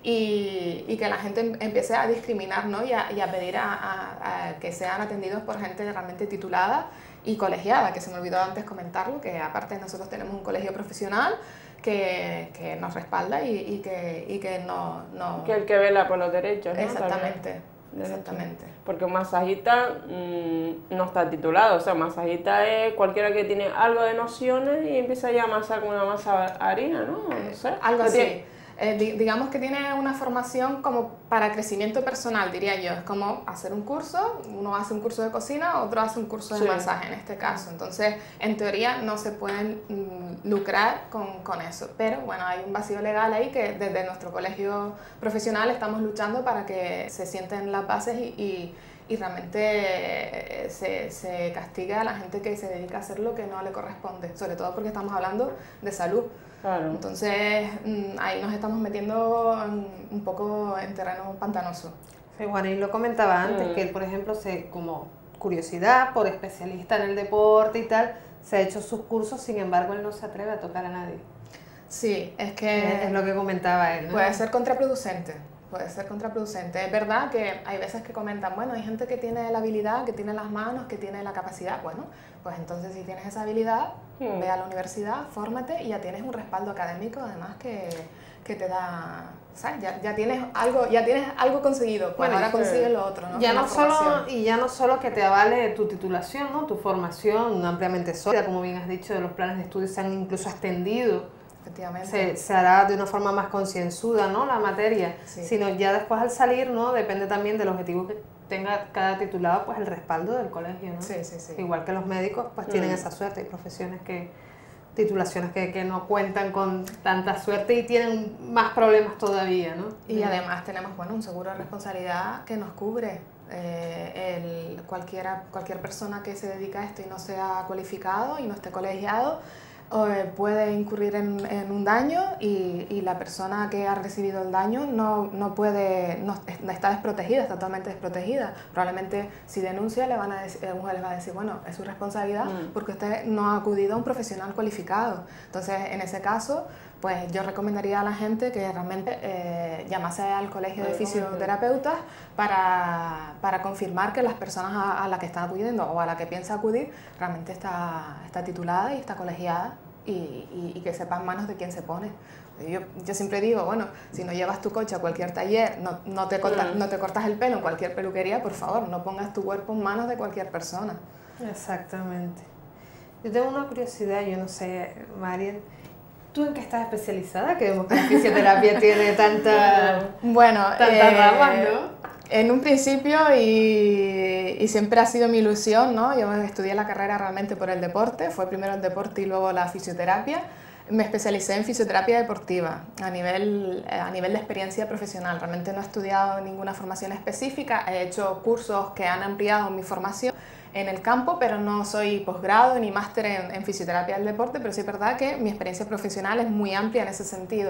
y que la gente empiece a discriminar, ¿no? y a pedir a que sean atendidos por gente realmente titulada y colegiada, que se me olvidó antes comentarlo, que aparte nosotros tenemos un colegio profesional que nos respalda y que no... Que el que vela por los derechos, ¿no? Exactamente. Porque un masajista no está titulado, o sea, un masajista es cualquiera que tiene algo de nociones y empieza ya a amasar con una masa harina, ¿no? No sé. Algo así. Digamos que tiene una formación como para crecimiento personal, diría yo. Es como hacer un curso, uno hace un curso de cocina, otro hace un curso de masaje en este caso. Entonces, en teoría no se pueden lucrar con eso. Pero bueno, hay un vacío legal ahí que desde nuestro colegio profesional estamos luchando para que se sienten las bases y realmente se castiga a la gente que se dedica a hacer lo que no le corresponde, sobre todo porque estamos hablando de salud. Claro. Entonces ahí nos estamos metiendo un poco en terreno pantanoso. Sí, Juan, y lo comentaba antes, que él, por ejemplo, como curiosidad, por especialista en el deporte y tal, se ha hecho sus cursos, sin embargo, él no se atreve a tocar a nadie. Sí, es que Es lo que comentaba él, ¿no? puede ser contraproducente. Puede ser contraproducente. Es verdad que hay veces que comentan, bueno, hay gente que tiene la habilidad, que tiene las manos, que tiene la capacidad. Bueno, pues entonces si tienes esa habilidad, ve a la universidad, fórmate y ya tienes un respaldo académico además que te da, ¿sabes? Ya tienes algo conseguido, pues Bueno, ahora consigues lo otro, ¿no? Ya Una no solo, formación. y ya no solo que te avale tu titulación, ¿no? Tu formación ampliamente sólida, como bien has dicho, los planes de estudio se han incluso extendido. Efectivamente. Se hará de una forma más concienzuda, ¿no? La materia, Sí. sino ya después al salir, ¿no? Depende también del objetivo que tenga cada titulado, pues el respaldo del colegio, ¿no? Sí, sí, sí. Igual que los médicos, pues tienen esa suerte. Hay profesiones titulaciones que no cuentan con tanta suerte y tienen más problemas todavía, ¿no? Y además tenemos, bueno, un seguro de responsabilidad que nos cubre. Cualquier persona que se dedica a esto y no sea cualificado y no esté colegiado puede incurrir en un daño y la persona que ha recibido el daño no está desprotegida, está totalmente desprotegida. Probablemente si denuncia le les va a decir, bueno, es su responsabilidad porque usted no ha acudido a un profesional cualificado. Entonces, en ese caso, pues yo recomendaría a la gente que realmente llamase al colegio de fisioterapeutas para confirmar que las personas a las que están acudiendo o a la que piensa acudir realmente está titulada y está colegiada y que sepa en manos de quién se pone. Yo siempre digo, bueno, si no llevas tu coche a cualquier taller, no te cortas el pelo en cualquier peluquería, por favor, no pongas tu cuerpo en manos de cualquier persona. Exactamente. Yo tengo una curiosidad, yo no sé, Mariel, ¿tú en qué estás especializada? Que vemos que la fisioterapia tiene tantas ramas, ¿no? En un principio y siempre ha sido mi ilusión, ¿no? Yo estudié la carrera realmente por el deporte, fue primero el deporte y luego la fisioterapia. Me especialicé en fisioterapia deportiva a nivel de experiencia profesional. Realmente no he estudiado ninguna formación específica, he hecho cursos que han ampliado mi formación en el campo, pero no soy posgrado ni máster en fisioterapia del deporte, pero sí es verdad que mi experiencia profesional es muy amplia en ese sentido.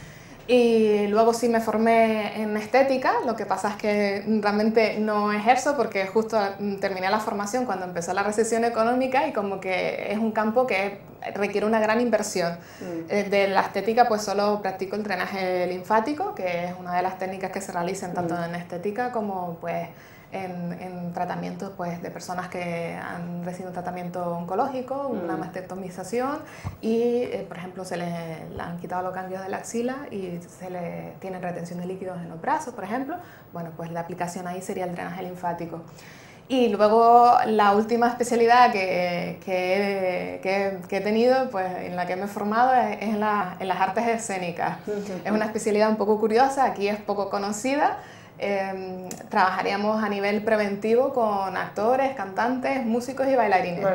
Y luego sí me formé en estética, lo que pasa es que realmente no ejerzo porque justo terminé la formación cuando empezó la recesión económica y como que es un campo que requiere una gran inversión. De la estética pues solo practico el drenaje linfático, que es una de las técnicas que se realizan tanto en estética como pues en tratamientos pues, de personas que han recibido un tratamiento oncológico, una mastectomización y, por ejemplo, se le han quitado los ganglios de la axila y tienen retención de líquidos en los brazos, por ejemplo. Bueno, pues la aplicación ahí sería el drenaje linfático. Y luego la última especialidad que he tenido, pues en la que me he formado, es en las artes escénicas. Es una especialidad un poco curiosa, aquí es poco conocida. Trabajaríamos a nivel preventivo con actores, cantantes, músicos y bailarines.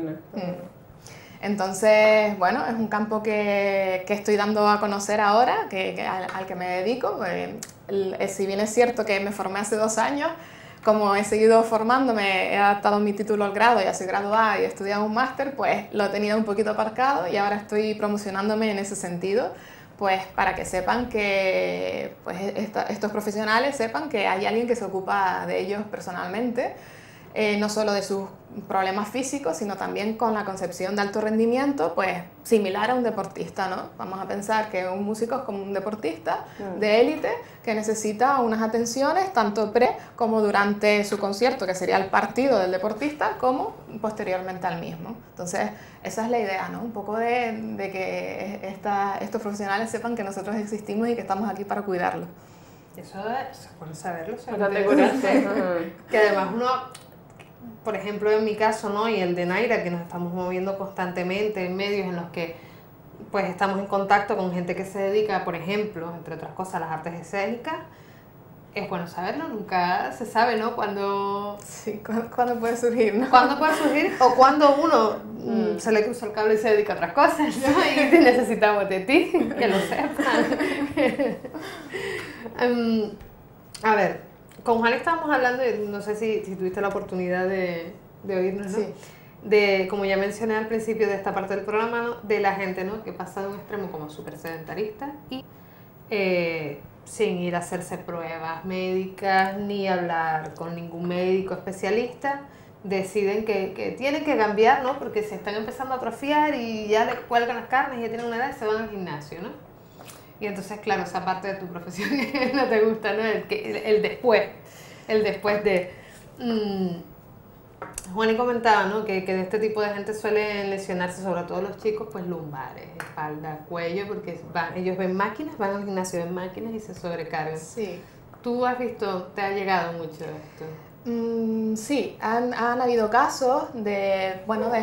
Entonces, bueno, es un campo que estoy dando a conocer ahora, al que me dedico. Si bien es cierto que me formé hace 2 años, como he seguido formándome, he adaptado mi título al grado, ya soy graduada y he estudiado un máster, pues lo he tenido un poquito aparcado y ahora estoy promocionándome en ese sentido. Pues para que sepan que pues, estos profesionales sepan que hay alguien que se ocupa de ellos personalmente, no solo de sus problemas físicos, sino también con la concepción de alto rendimiento, pues similar a un deportista, ¿no? Vamos a pensar que un músico es como un deportista de élite que necesita unas atenciones tanto pre como durante su concierto, que sería el partido del deportista, como posteriormente al mismo. Entonces, esa es la idea, ¿no? Un poco de que estos profesionales sepan que nosotros existimos y que estamos aquí para cuidarlos. Eso es bueno saberlo. Que además uno, por ejemplo, en mi caso, ¿no? Y el de Naira, que nos estamos moviendo constantemente en medios en los que pues estamos en contacto con gente que se dedica, por ejemplo, entre otras cosas, a las artes escénicas. Es bueno saberlo, nunca se sabe, ¿no? Cuando puede surgir, ¿no? Cuándo puede surgir o cuando uno se le cruza el cable y se dedica a otras cosas, ¿no? Y necesitamos de ti, que lo sepan. A ver, con Juan estábamos hablando, no sé si tuviste la oportunidad de oírnos, ¿no? Sí. De, como ya mencioné al principio de esta parte del programa, ¿no? De la gente, ¿no? Que pasa de un extremo como súper sedentarista y sin ir a hacerse pruebas médicas ni hablar con ningún médico especialista, deciden que tienen que cambiar, ¿no? Porque se están empezando a atrofiar y ya le cuelgan las carnes y ya tienen una edad y se van al gimnasio, ¿no? Y entonces, claro, esa parte de tu profesión no te gusta, ¿no? El después de... Juani comentaba, ¿no? que de este tipo de gente suelen lesionarse, sobre todo los chicos, pues lumbares, espalda, cuello, porque ellos ven máquinas, van al gimnasio, ven máquinas y se sobrecargan. Sí. ¿Tú has visto, te ha llegado mucho esto? Sí, han habido casos de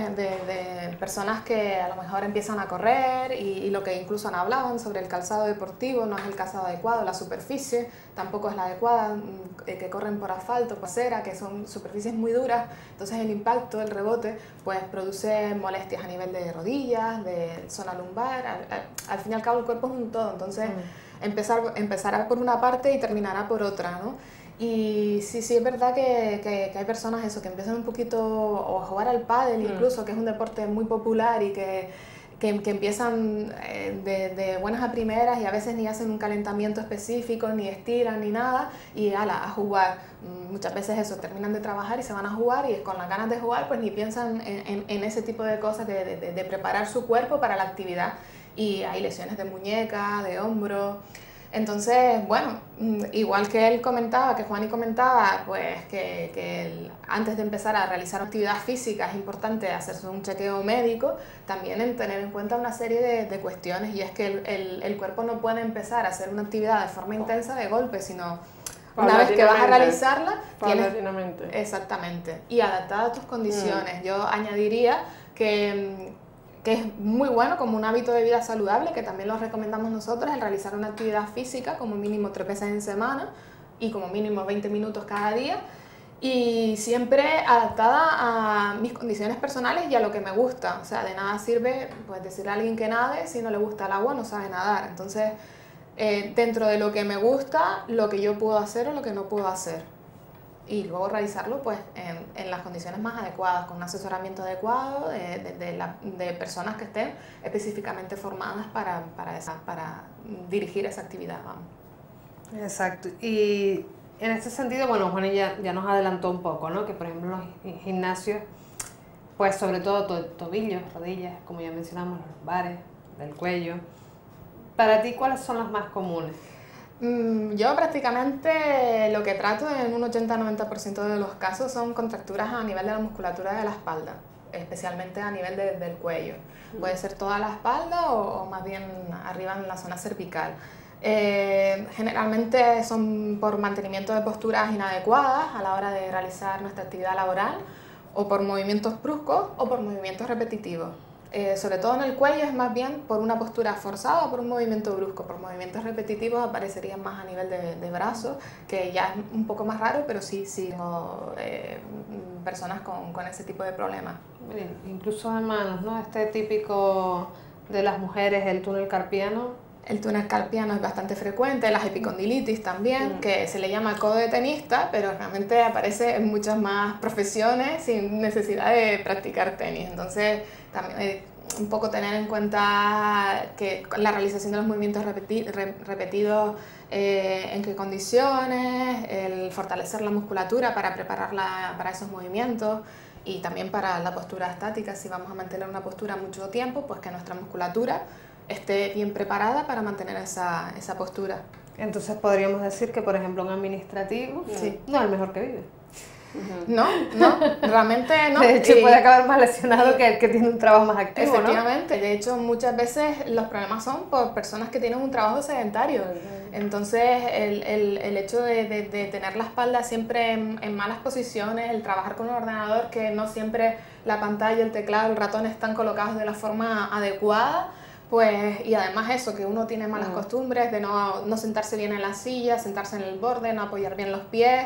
personas que a lo mejor empiezan a correr y lo que incluso han hablado sobre el calzado deportivo, no es el calzado adecuado, la superficie tampoco es la adecuada, que corren por asfalto, por acera, que son superficies muy duras, entonces el impacto, el rebote, pues produce molestias a nivel de rodillas, de zona lumbar, al fin y al cabo el cuerpo es un todo, entonces empezará por una parte y terminará por otra, ¿no? Y sí es verdad que hay personas que empiezan un poquito o a jugar al pádel incluso, que es un deporte muy popular y que empiezan de buenas a primeras y a veces ni hacen un calentamiento específico, ni estiran ni nada y a jugar. Muchas veces terminan de trabajar y se van a jugar y con las ganas de jugar pues ni piensan en ese tipo de cosas, de preparar su cuerpo para la actividad y hay lesiones de muñeca, de hombro. Entonces, bueno, igual que él comentaba, que Juani comentaba, pues que antes de empezar a realizar actividad física es importante hacerse un chequeo médico, también en tener en cuenta una serie de cuestiones, y es que el cuerpo no puede empezar a hacer una actividad de forma intensa de golpe, sino una vez que vas a realizarla, tienes... Exactamente, y adaptada a tus condiciones. Yo añadiría que es muy bueno como un hábito de vida saludable, que también lo recomendamos nosotros, el realizar una actividad física como mínimo 3 veces en semana y como mínimo 20 minutos cada día y siempre adaptada a mis condiciones personales y a lo que me gusta. O sea, de nada sirve pues decirle a alguien que nade si no le gusta el agua, no sabe nadar. Entonces, dentro de lo que me gusta, lo que yo puedo hacer o lo que no puedo hacer. Y luego realizarlo pues en las condiciones más adecuadas, con un asesoramiento adecuado de personas que estén específicamente formadas para dirigir esa actividad. Vamos. Exacto. Y en este sentido, bueno, Juani ya nos adelantó un poco, ¿no? Que por ejemplo en los gimnasios, pues sobre todo tobillos, rodillas, como ya mencionamos, los lumbares, del cuello. Para ti, ¿cuáles son las más comunes? Yo prácticamente lo que trato en un 80-90% de los casos son contracturas a nivel de la musculatura de la espalda, especialmente a nivel del cuello. Puede ser toda la espalda o más bien arriba en la zona cervical. Generalmente son por mantenimiento de posturas inadecuadas a la hora de realizar nuestra actividad laboral, o por movimientos bruscos o por movimientos repetitivos. Sobre todo en el cuello es más bien por una postura forzada o por un movimiento brusco. Por movimientos repetitivos aparecerían más a nivel de brazos, que ya es un poco más raro, pero sí tengo personas con ese tipo de problemas. Bien, incluso de manos, ¿no? Este típico de las mujeres, el túnel carpiano. El túnel carpiano es bastante frecuente, las epicondilitis también, que se le llama codo de tenista, pero realmente aparece en muchas más profesiones sin necesidad de practicar tenis. Entonces, también un poco tener en cuenta que la realización de los movimientos repetidos, en qué condiciones, el fortalecer la musculatura para prepararla para esos movimientos y también para la postura estática. Si vamos a mantener una postura mucho tiempo, pues que nuestra musculatura esté bien preparada para mantener esa postura. Entonces podríamos decir que, por ejemplo, un administrativo no es el mejor que vive. No, realmente no. De hecho, puede acabar más lesionado que el que tiene un trabajo más activo, efectivamente, ¿no? De hecho, muchas veces los problemas son por personas que tienen un trabajo sedentario. Entonces, el hecho de tener la espalda siempre en malas posiciones, el trabajar con un ordenador que no siempre la pantalla, el teclado, el ratón están colocados de la forma adecuada, pues, y además eso, que uno tiene malas costumbres de no sentarse bien en la silla, sentarse en el borde, no apoyar bien los pies,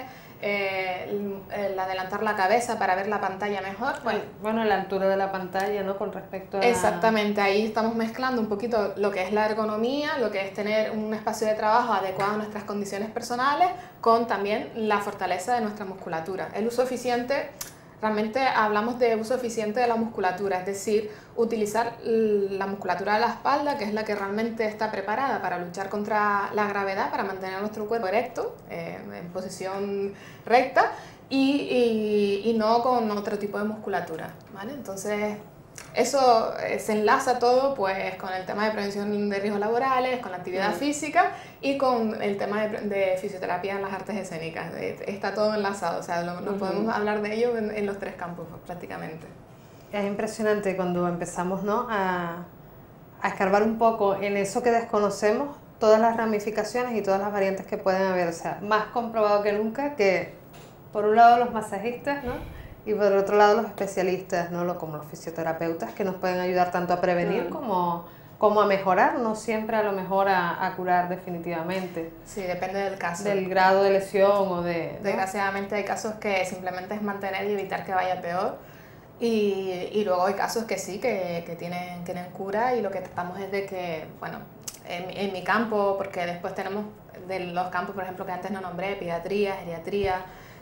el adelantar la cabeza para ver la pantalla mejor. Pues, bueno, la altura de la pantalla, ¿no? Con respecto a... Exactamente, ahí estamos mezclando un poquito lo que es la ergonomía, lo que es tener un espacio de trabajo adecuado a nuestras condiciones personales, con también la fortaleza de nuestra musculatura. El uso eficiente... Realmente hablamos de uso eficiente de la musculatura, es decir, utilizar la musculatura de la espalda, que es la que realmente está preparada para luchar contra la gravedad, para mantener nuestro cuerpo erecto, en posición recta, y no con otro tipo de musculatura, ¿vale? Entonces, eso se enlaza todo pues con el tema de prevención de riesgos laborales, con la actividad física y con el tema de fisioterapia en las artes escénicas. Está todo enlazado, o sea, nos podemos hablar de ello en los tres campos prácticamente. Es impresionante cuando empezamos, ¿no?, a escarbar un poco en eso que desconocemos, todas las ramificaciones y todas las variantes que pueden haber. O sea, más comprobado que nunca que por un lado los masajistas, ¿no?, y por otro lado los especialistas, ¿no?, como los fisioterapeutas, que nos pueden ayudar tanto a prevenir como a mejorar, no siempre a lo mejor a curar definitivamente. Sí, depende del caso. Del grado de lesión o de... ¿no? Desgraciadamente hay casos que simplemente es mantener y evitar que vaya peor. Y luego hay casos que sí, que tienen cura, y lo que tratamos es de que, bueno, en mi campo, porque después tenemos de los campos, por ejemplo, que antes no nombré, pediatría, geriatría,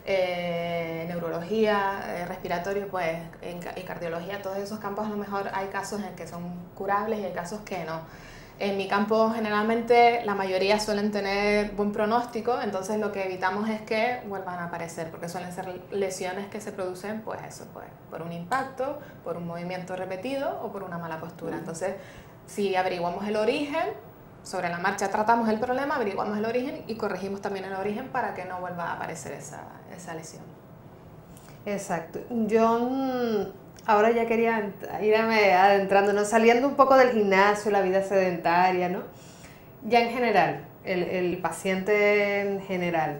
neurología, respiratorio, pues, y cardiología, todos esos campos a lo mejor hay casos en que son curables y hay casos que no. En mi campo generalmente la mayoría suelen tener buen pronóstico, entonces lo que evitamos es que vuelvan a aparecer, porque suelen ser lesiones que se producen, pues eso, pues, por un impacto, por un movimiento repetido o por una mala postura. Entonces, si averiguamos el origen, sobre la marcha tratamos el problema, averiguamos el origen y corregimos también el origen para que no vuelva a aparecer esa lesión. Exacto. Yo ahora ya quería irme adentrando, ¿no?, saliendo un poco del gimnasio, la vida sedentaria, ¿no? Ya en general, el paciente en general,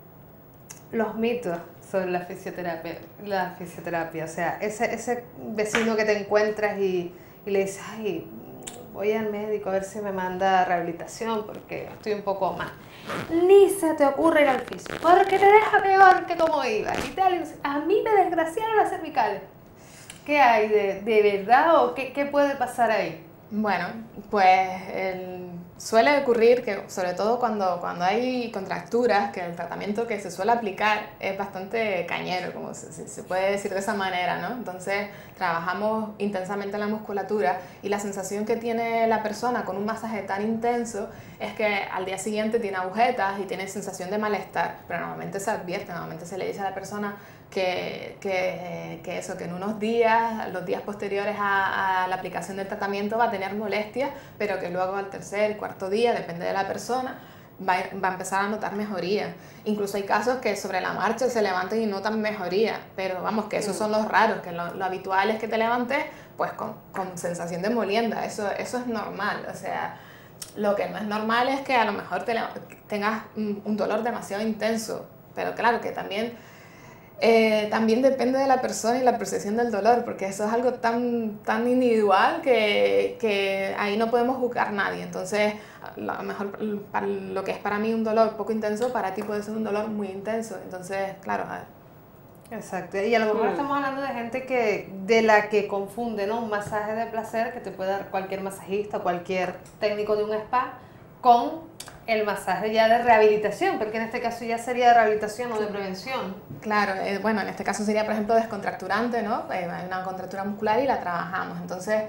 los mitos sobre la fisioterapia, o sea, ese vecino que te encuentras y le dices, ay, voy al médico a ver si me manda rehabilitación porque estoy un poco mal. Ni se te ocurre ir al fisio, porque te deja peor que como ibas y tal. A mí me desgraciaron las cervicales. ¿Qué hay de verdad o qué puede pasar ahí? Bueno, pues suele ocurrir que, sobre todo cuando hay contracturas, que el tratamiento que se suele aplicar es bastante cañero, como se puede decir de esa manera, ¿no? Entonces trabajamos intensamente en la musculatura y la sensación que tiene la persona con un masaje tan intenso es que al día siguiente tiene agujetas y tiene sensación de malestar, pero normalmente se advierte, normalmente se le dice a la persona que en unos días, los días posteriores a la aplicación del tratamiento va a tener molestias, pero que luego al tercer, cuarto día, depende de la persona, va a empezar a notar mejoría. Incluso hay casos que sobre la marcha se levantan y notan mejoría, pero vamos, que esos son los raros, que lo habitual es que te levantes pues con sensación de molienda, eso es normal, o sea, lo que no es normal es que a lo mejor tengas un dolor demasiado intenso, pero claro que también depende de la persona y la percepción del dolor, porque eso es algo tan individual que ahí no podemos juzgar a nadie. Entonces, a lo mejor para lo que es para mí un dolor poco intenso, para ti puede ser un dolor muy intenso. Entonces, claro. Exacto. Y a lo mejor estamos hablando de gente de la que confunde, ¿no?, un masaje de placer que te puede dar cualquier masajista o cualquier técnico de un spa con el masaje ya de rehabilitación, porque en este caso ya sería de rehabilitación o de prevención. Claro, bueno, en este caso sería, por ejemplo, descontracturante, ¿no? Hay una contractura muscular y la trabajamos. Entonces,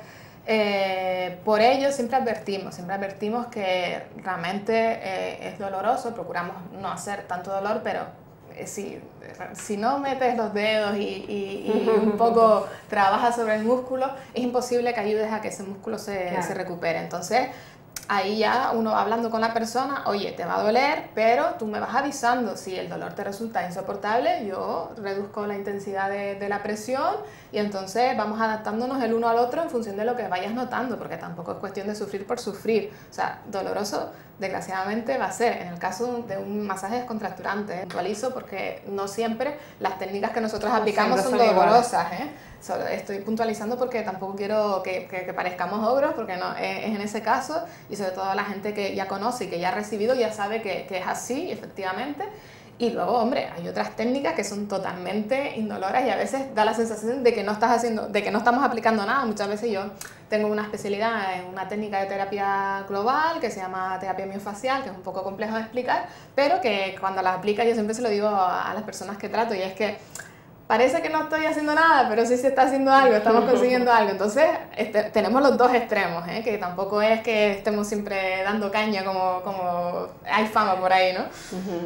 por ello siempre advertimos que realmente es doloroso, procuramos no hacer tanto dolor, pero si no metes los dedos y un poco trabajas sobre el músculo, es imposible que ayudes a que ese músculo se recupere. Entonces, ahí ya uno va hablando con la persona, oye, te va a doler, pero tú me vas avisando. Si el dolor te resulta insoportable, yo reduzco la intensidad de la presión y entonces vamos adaptándonos el uno al otro en función de lo que vayas notando, porque tampoco es cuestión de sufrir por sufrir. O sea, doloroso, desgraciadamente, va a ser. En el caso de un masaje descontracturante, puntualizo porque no siempre las técnicas que nosotros aplicamos son dolorosas, Solo estoy puntualizando porque tampoco quiero que parezcamos ogros, porque no, es en ese caso, y sobre todo la gente que ya conoce y que ya ha recibido ya sabe que es así, efectivamente. Y luego, hombre, hay otras técnicas que son totalmente indoloras y a veces da la sensación de que no estamos aplicando nada. Muchas veces yo tengo una especialidad en una técnica de terapia global que se llama terapia miofacial, que es un poco complejo de explicar, pero que cuando la aplica yo siempre se lo digo a las personas que trato, y es que parece que no estoy haciendo nada, pero sí se está haciendo algo, estamos consiguiendo algo. Entonces, tenemos los dos extremos, que tampoco es que estemos siempre dando caña como hay fama por ahí, ¿no?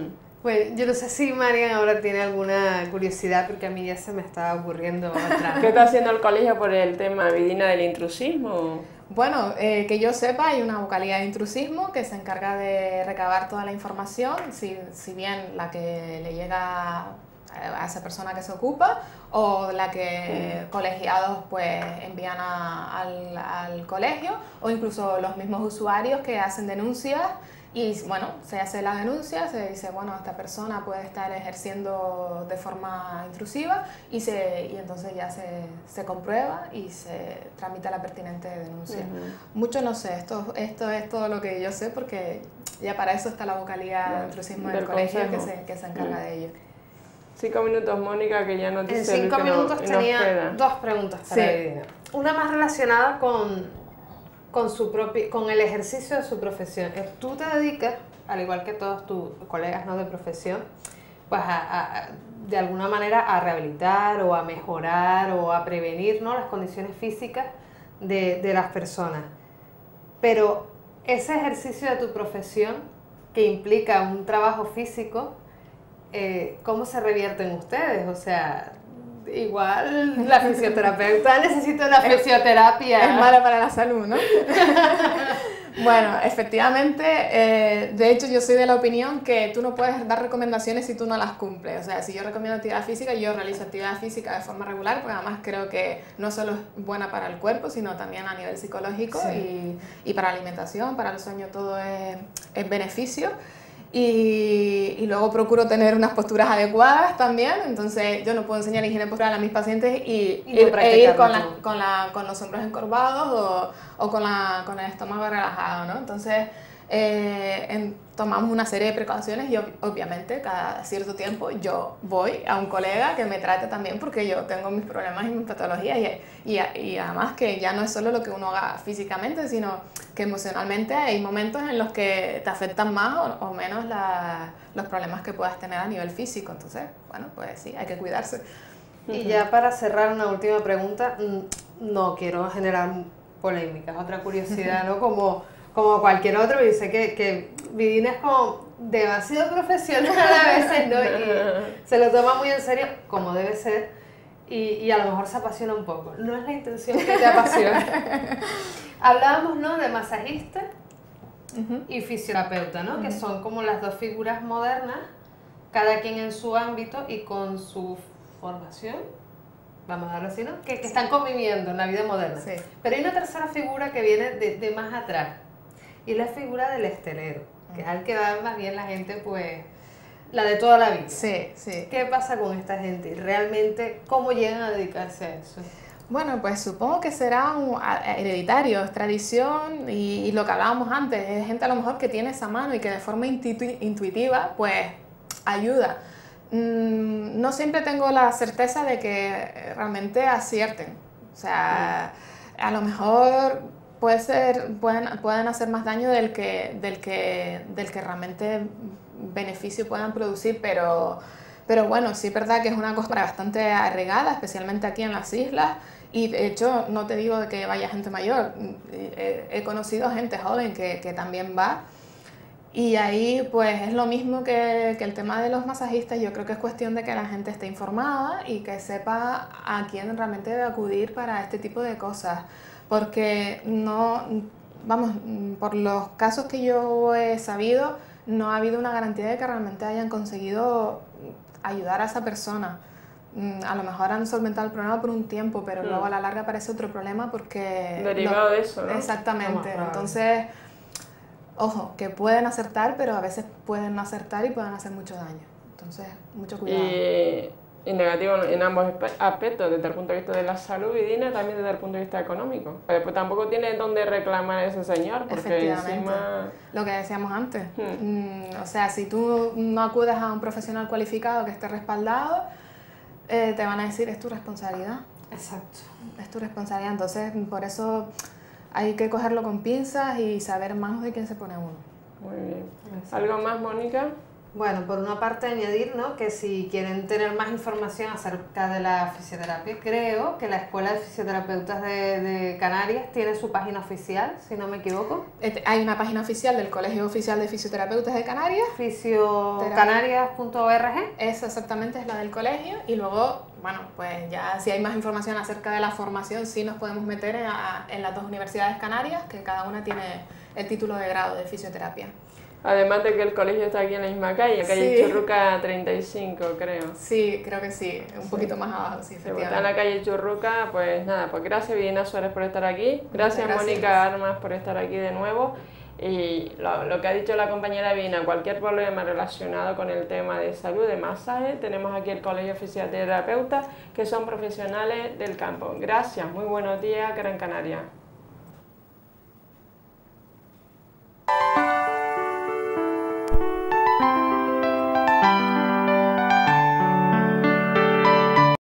Bueno, yo no sé si Marian ahora tiene alguna curiosidad, porque a mí ya se me está ocurriendo otra. ¿Qué está haciendo el colegio por el tema, Vidina, del intrusismo? Bueno, que yo sepa, hay una vocalía de intrusismo que se encarga de recabar toda la información, si bien la que le llega a esa persona que se ocupa o la que colegiados pues envían al colegio, o incluso los mismos usuarios que hacen denuncias. Y bueno, se hace la denuncia, se dice, bueno, esta persona puede estar ejerciendo de forma intrusiva y entonces ya se comprueba y se tramita la pertinente denuncia. Mucho no sé, esto es todo lo que yo sé, porque ya para eso está la vocalía de intrusismo del colegio que se encarga de ello. 5 minutos, Mónica, que ya nos dice En 5 minutos tenía 2 preguntas para Vidina. Una más relacionada con el ejercicio de su profesión. Tú te dedicas, al igual que todos tus colegas, ¿no?, de profesión, pues de alguna manera a rehabilitar o a mejorar o a prevenir, ¿no?, las condiciones físicas de las personas. Pero ese ejercicio de tu profesión, que implica un trabajo físico, ¿cómo se revierte en ustedes? O sea, igual la fisioterapeuta necesita una fisioterapia. Es mala para la salud, ¿no? Bueno, efectivamente, de hecho yo soy de la opinión que tú no puedes dar recomendaciones si tú no las cumples. O sea, si yo recomiendo actividad física, yo realizo actividad física de forma regular, porque además creo que no solo es buena para el cuerpo, sino también a nivel psicológico, y para la alimentación, para el sueño, todo es beneficio. Y luego procuro tener unas posturas adecuadas también, entonces yo no puedo enseñar higiene postural a mis pacientes e ir con los hombros encorvados o con el estómago relajado, ¿no? Entonces tomamos una serie de precauciones y obviamente cada cierto tiempo yo voy a un colega que me trate también, porque yo tengo mis problemas y mis patologías, y además que ya no es solo lo que uno haga físicamente, sino que emocionalmente hay momentos en los que te afectan más o menos los problemas que puedas tener a nivel físico. Entonces, bueno, pues sí, hay que cuidarse. Y ya para cerrar, una última pregunta, no quiero generar polémicas, otra curiosidad, ¿no? Como cualquier otro, y sé que Vidina es como demasiado profesional a veces, ¿no? Y se lo toma muy en serio, como debe ser, y a lo mejor se apasiona un poco. No es la intención que te apasione. Hablábamos, ¿no?, de masajista y fisioterapeuta, ¿no? Que son como las dos figuras modernas, cada quien en su ámbito y con su formación, vamos a darlo así, ¿no?, que están conviviendo en la vida moderna. Sí. Pero hay una tercera figura que viene de más atrás, y la figura del estelero, que es al que va más bien la gente, pues, la de toda la vida. Sí, sí. ¿Qué pasa con esta gente? ¿Realmente cómo llegan a dedicarse a eso? Bueno, pues supongo que será hereditario, es tradición, y lo que hablábamos antes, es gente a lo mejor que tiene esa mano y que de forma intuitiva, pues, ayuda. No siempre tengo la certeza de que realmente acierten. O sea, a lo mejor pueden hacer más daño del que realmente beneficio puedan producir, pero bueno, sí es verdad que es una costumbre bastante arraigada, especialmente aquí en las islas, y de hecho no te digo de que vaya gente mayor, he conocido gente joven que también va. Y ahí pues es lo mismo que el tema de los masajistas. Yo creo que es cuestión de que la gente esté informada y que sepa a quién realmente debe acudir para este tipo de cosas, porque por los casos que yo he sabido, no ha habido una garantía de que realmente hayan conseguido ayudar a esa persona. A lo mejor han solventado el problema por un tiempo, pero luego a la larga aparece otro problema porque... Derivado de eso, ¿no? Exactamente. Entonces, ojo, que pueden acertar, pero a veces pueden no acertar y pueden hacer mucho daño. Entonces, mucho cuidado. Y negativo en ambos aspectos, desde el punto de vista de la salud, Vidina, también desde el punto de vista económico. Pero pues tampoco tiene dónde reclamar a ese señor, porque encima... Lo que decíamos antes. O sea, si tú no acudes a un profesional cualificado que esté respaldado, te van a decir, es tu responsabilidad. Exacto. Es tu responsabilidad. Entonces, por eso hay que cogerlo con pinzas y saber más de quién se pone uno. Muy bien. ¿Algo más, Mónica? Bueno, por una parte añadir, ¿no?, que si quieren tener más información acerca de la fisioterapia, creo que la Escuela de Fisioterapeutas de Canarias tiene su página oficial, si no me equivoco. Hay una página oficial del Colegio Oficial de Fisioterapeutas de Canarias. Fisiocanarias.org. Esa exactamente es la del colegio. Y luego, bueno, pues ya si hay más información acerca de la formación, sí nos podemos meter en las dos universidades canarias, que cada una tiene el título de grado de fisioterapia. Además de que el colegio está aquí en la misma calle, calle Churruca 35, creo. Sí, creo que sí, un poquito más abajo, sí, efectivamente. Está en la calle Churruca, pues nada, pues gracias Vidina Suárez por estar aquí, gracias Mónica Armas por estar aquí de nuevo. Y lo que ha dicho la compañera Vidina, cualquier problema relacionado con el tema de salud, de masaje, tenemos aquí el Colegio de Fisioterapeutas, que son profesionales del campo. Gracias, muy buenos días, Gran Canaria.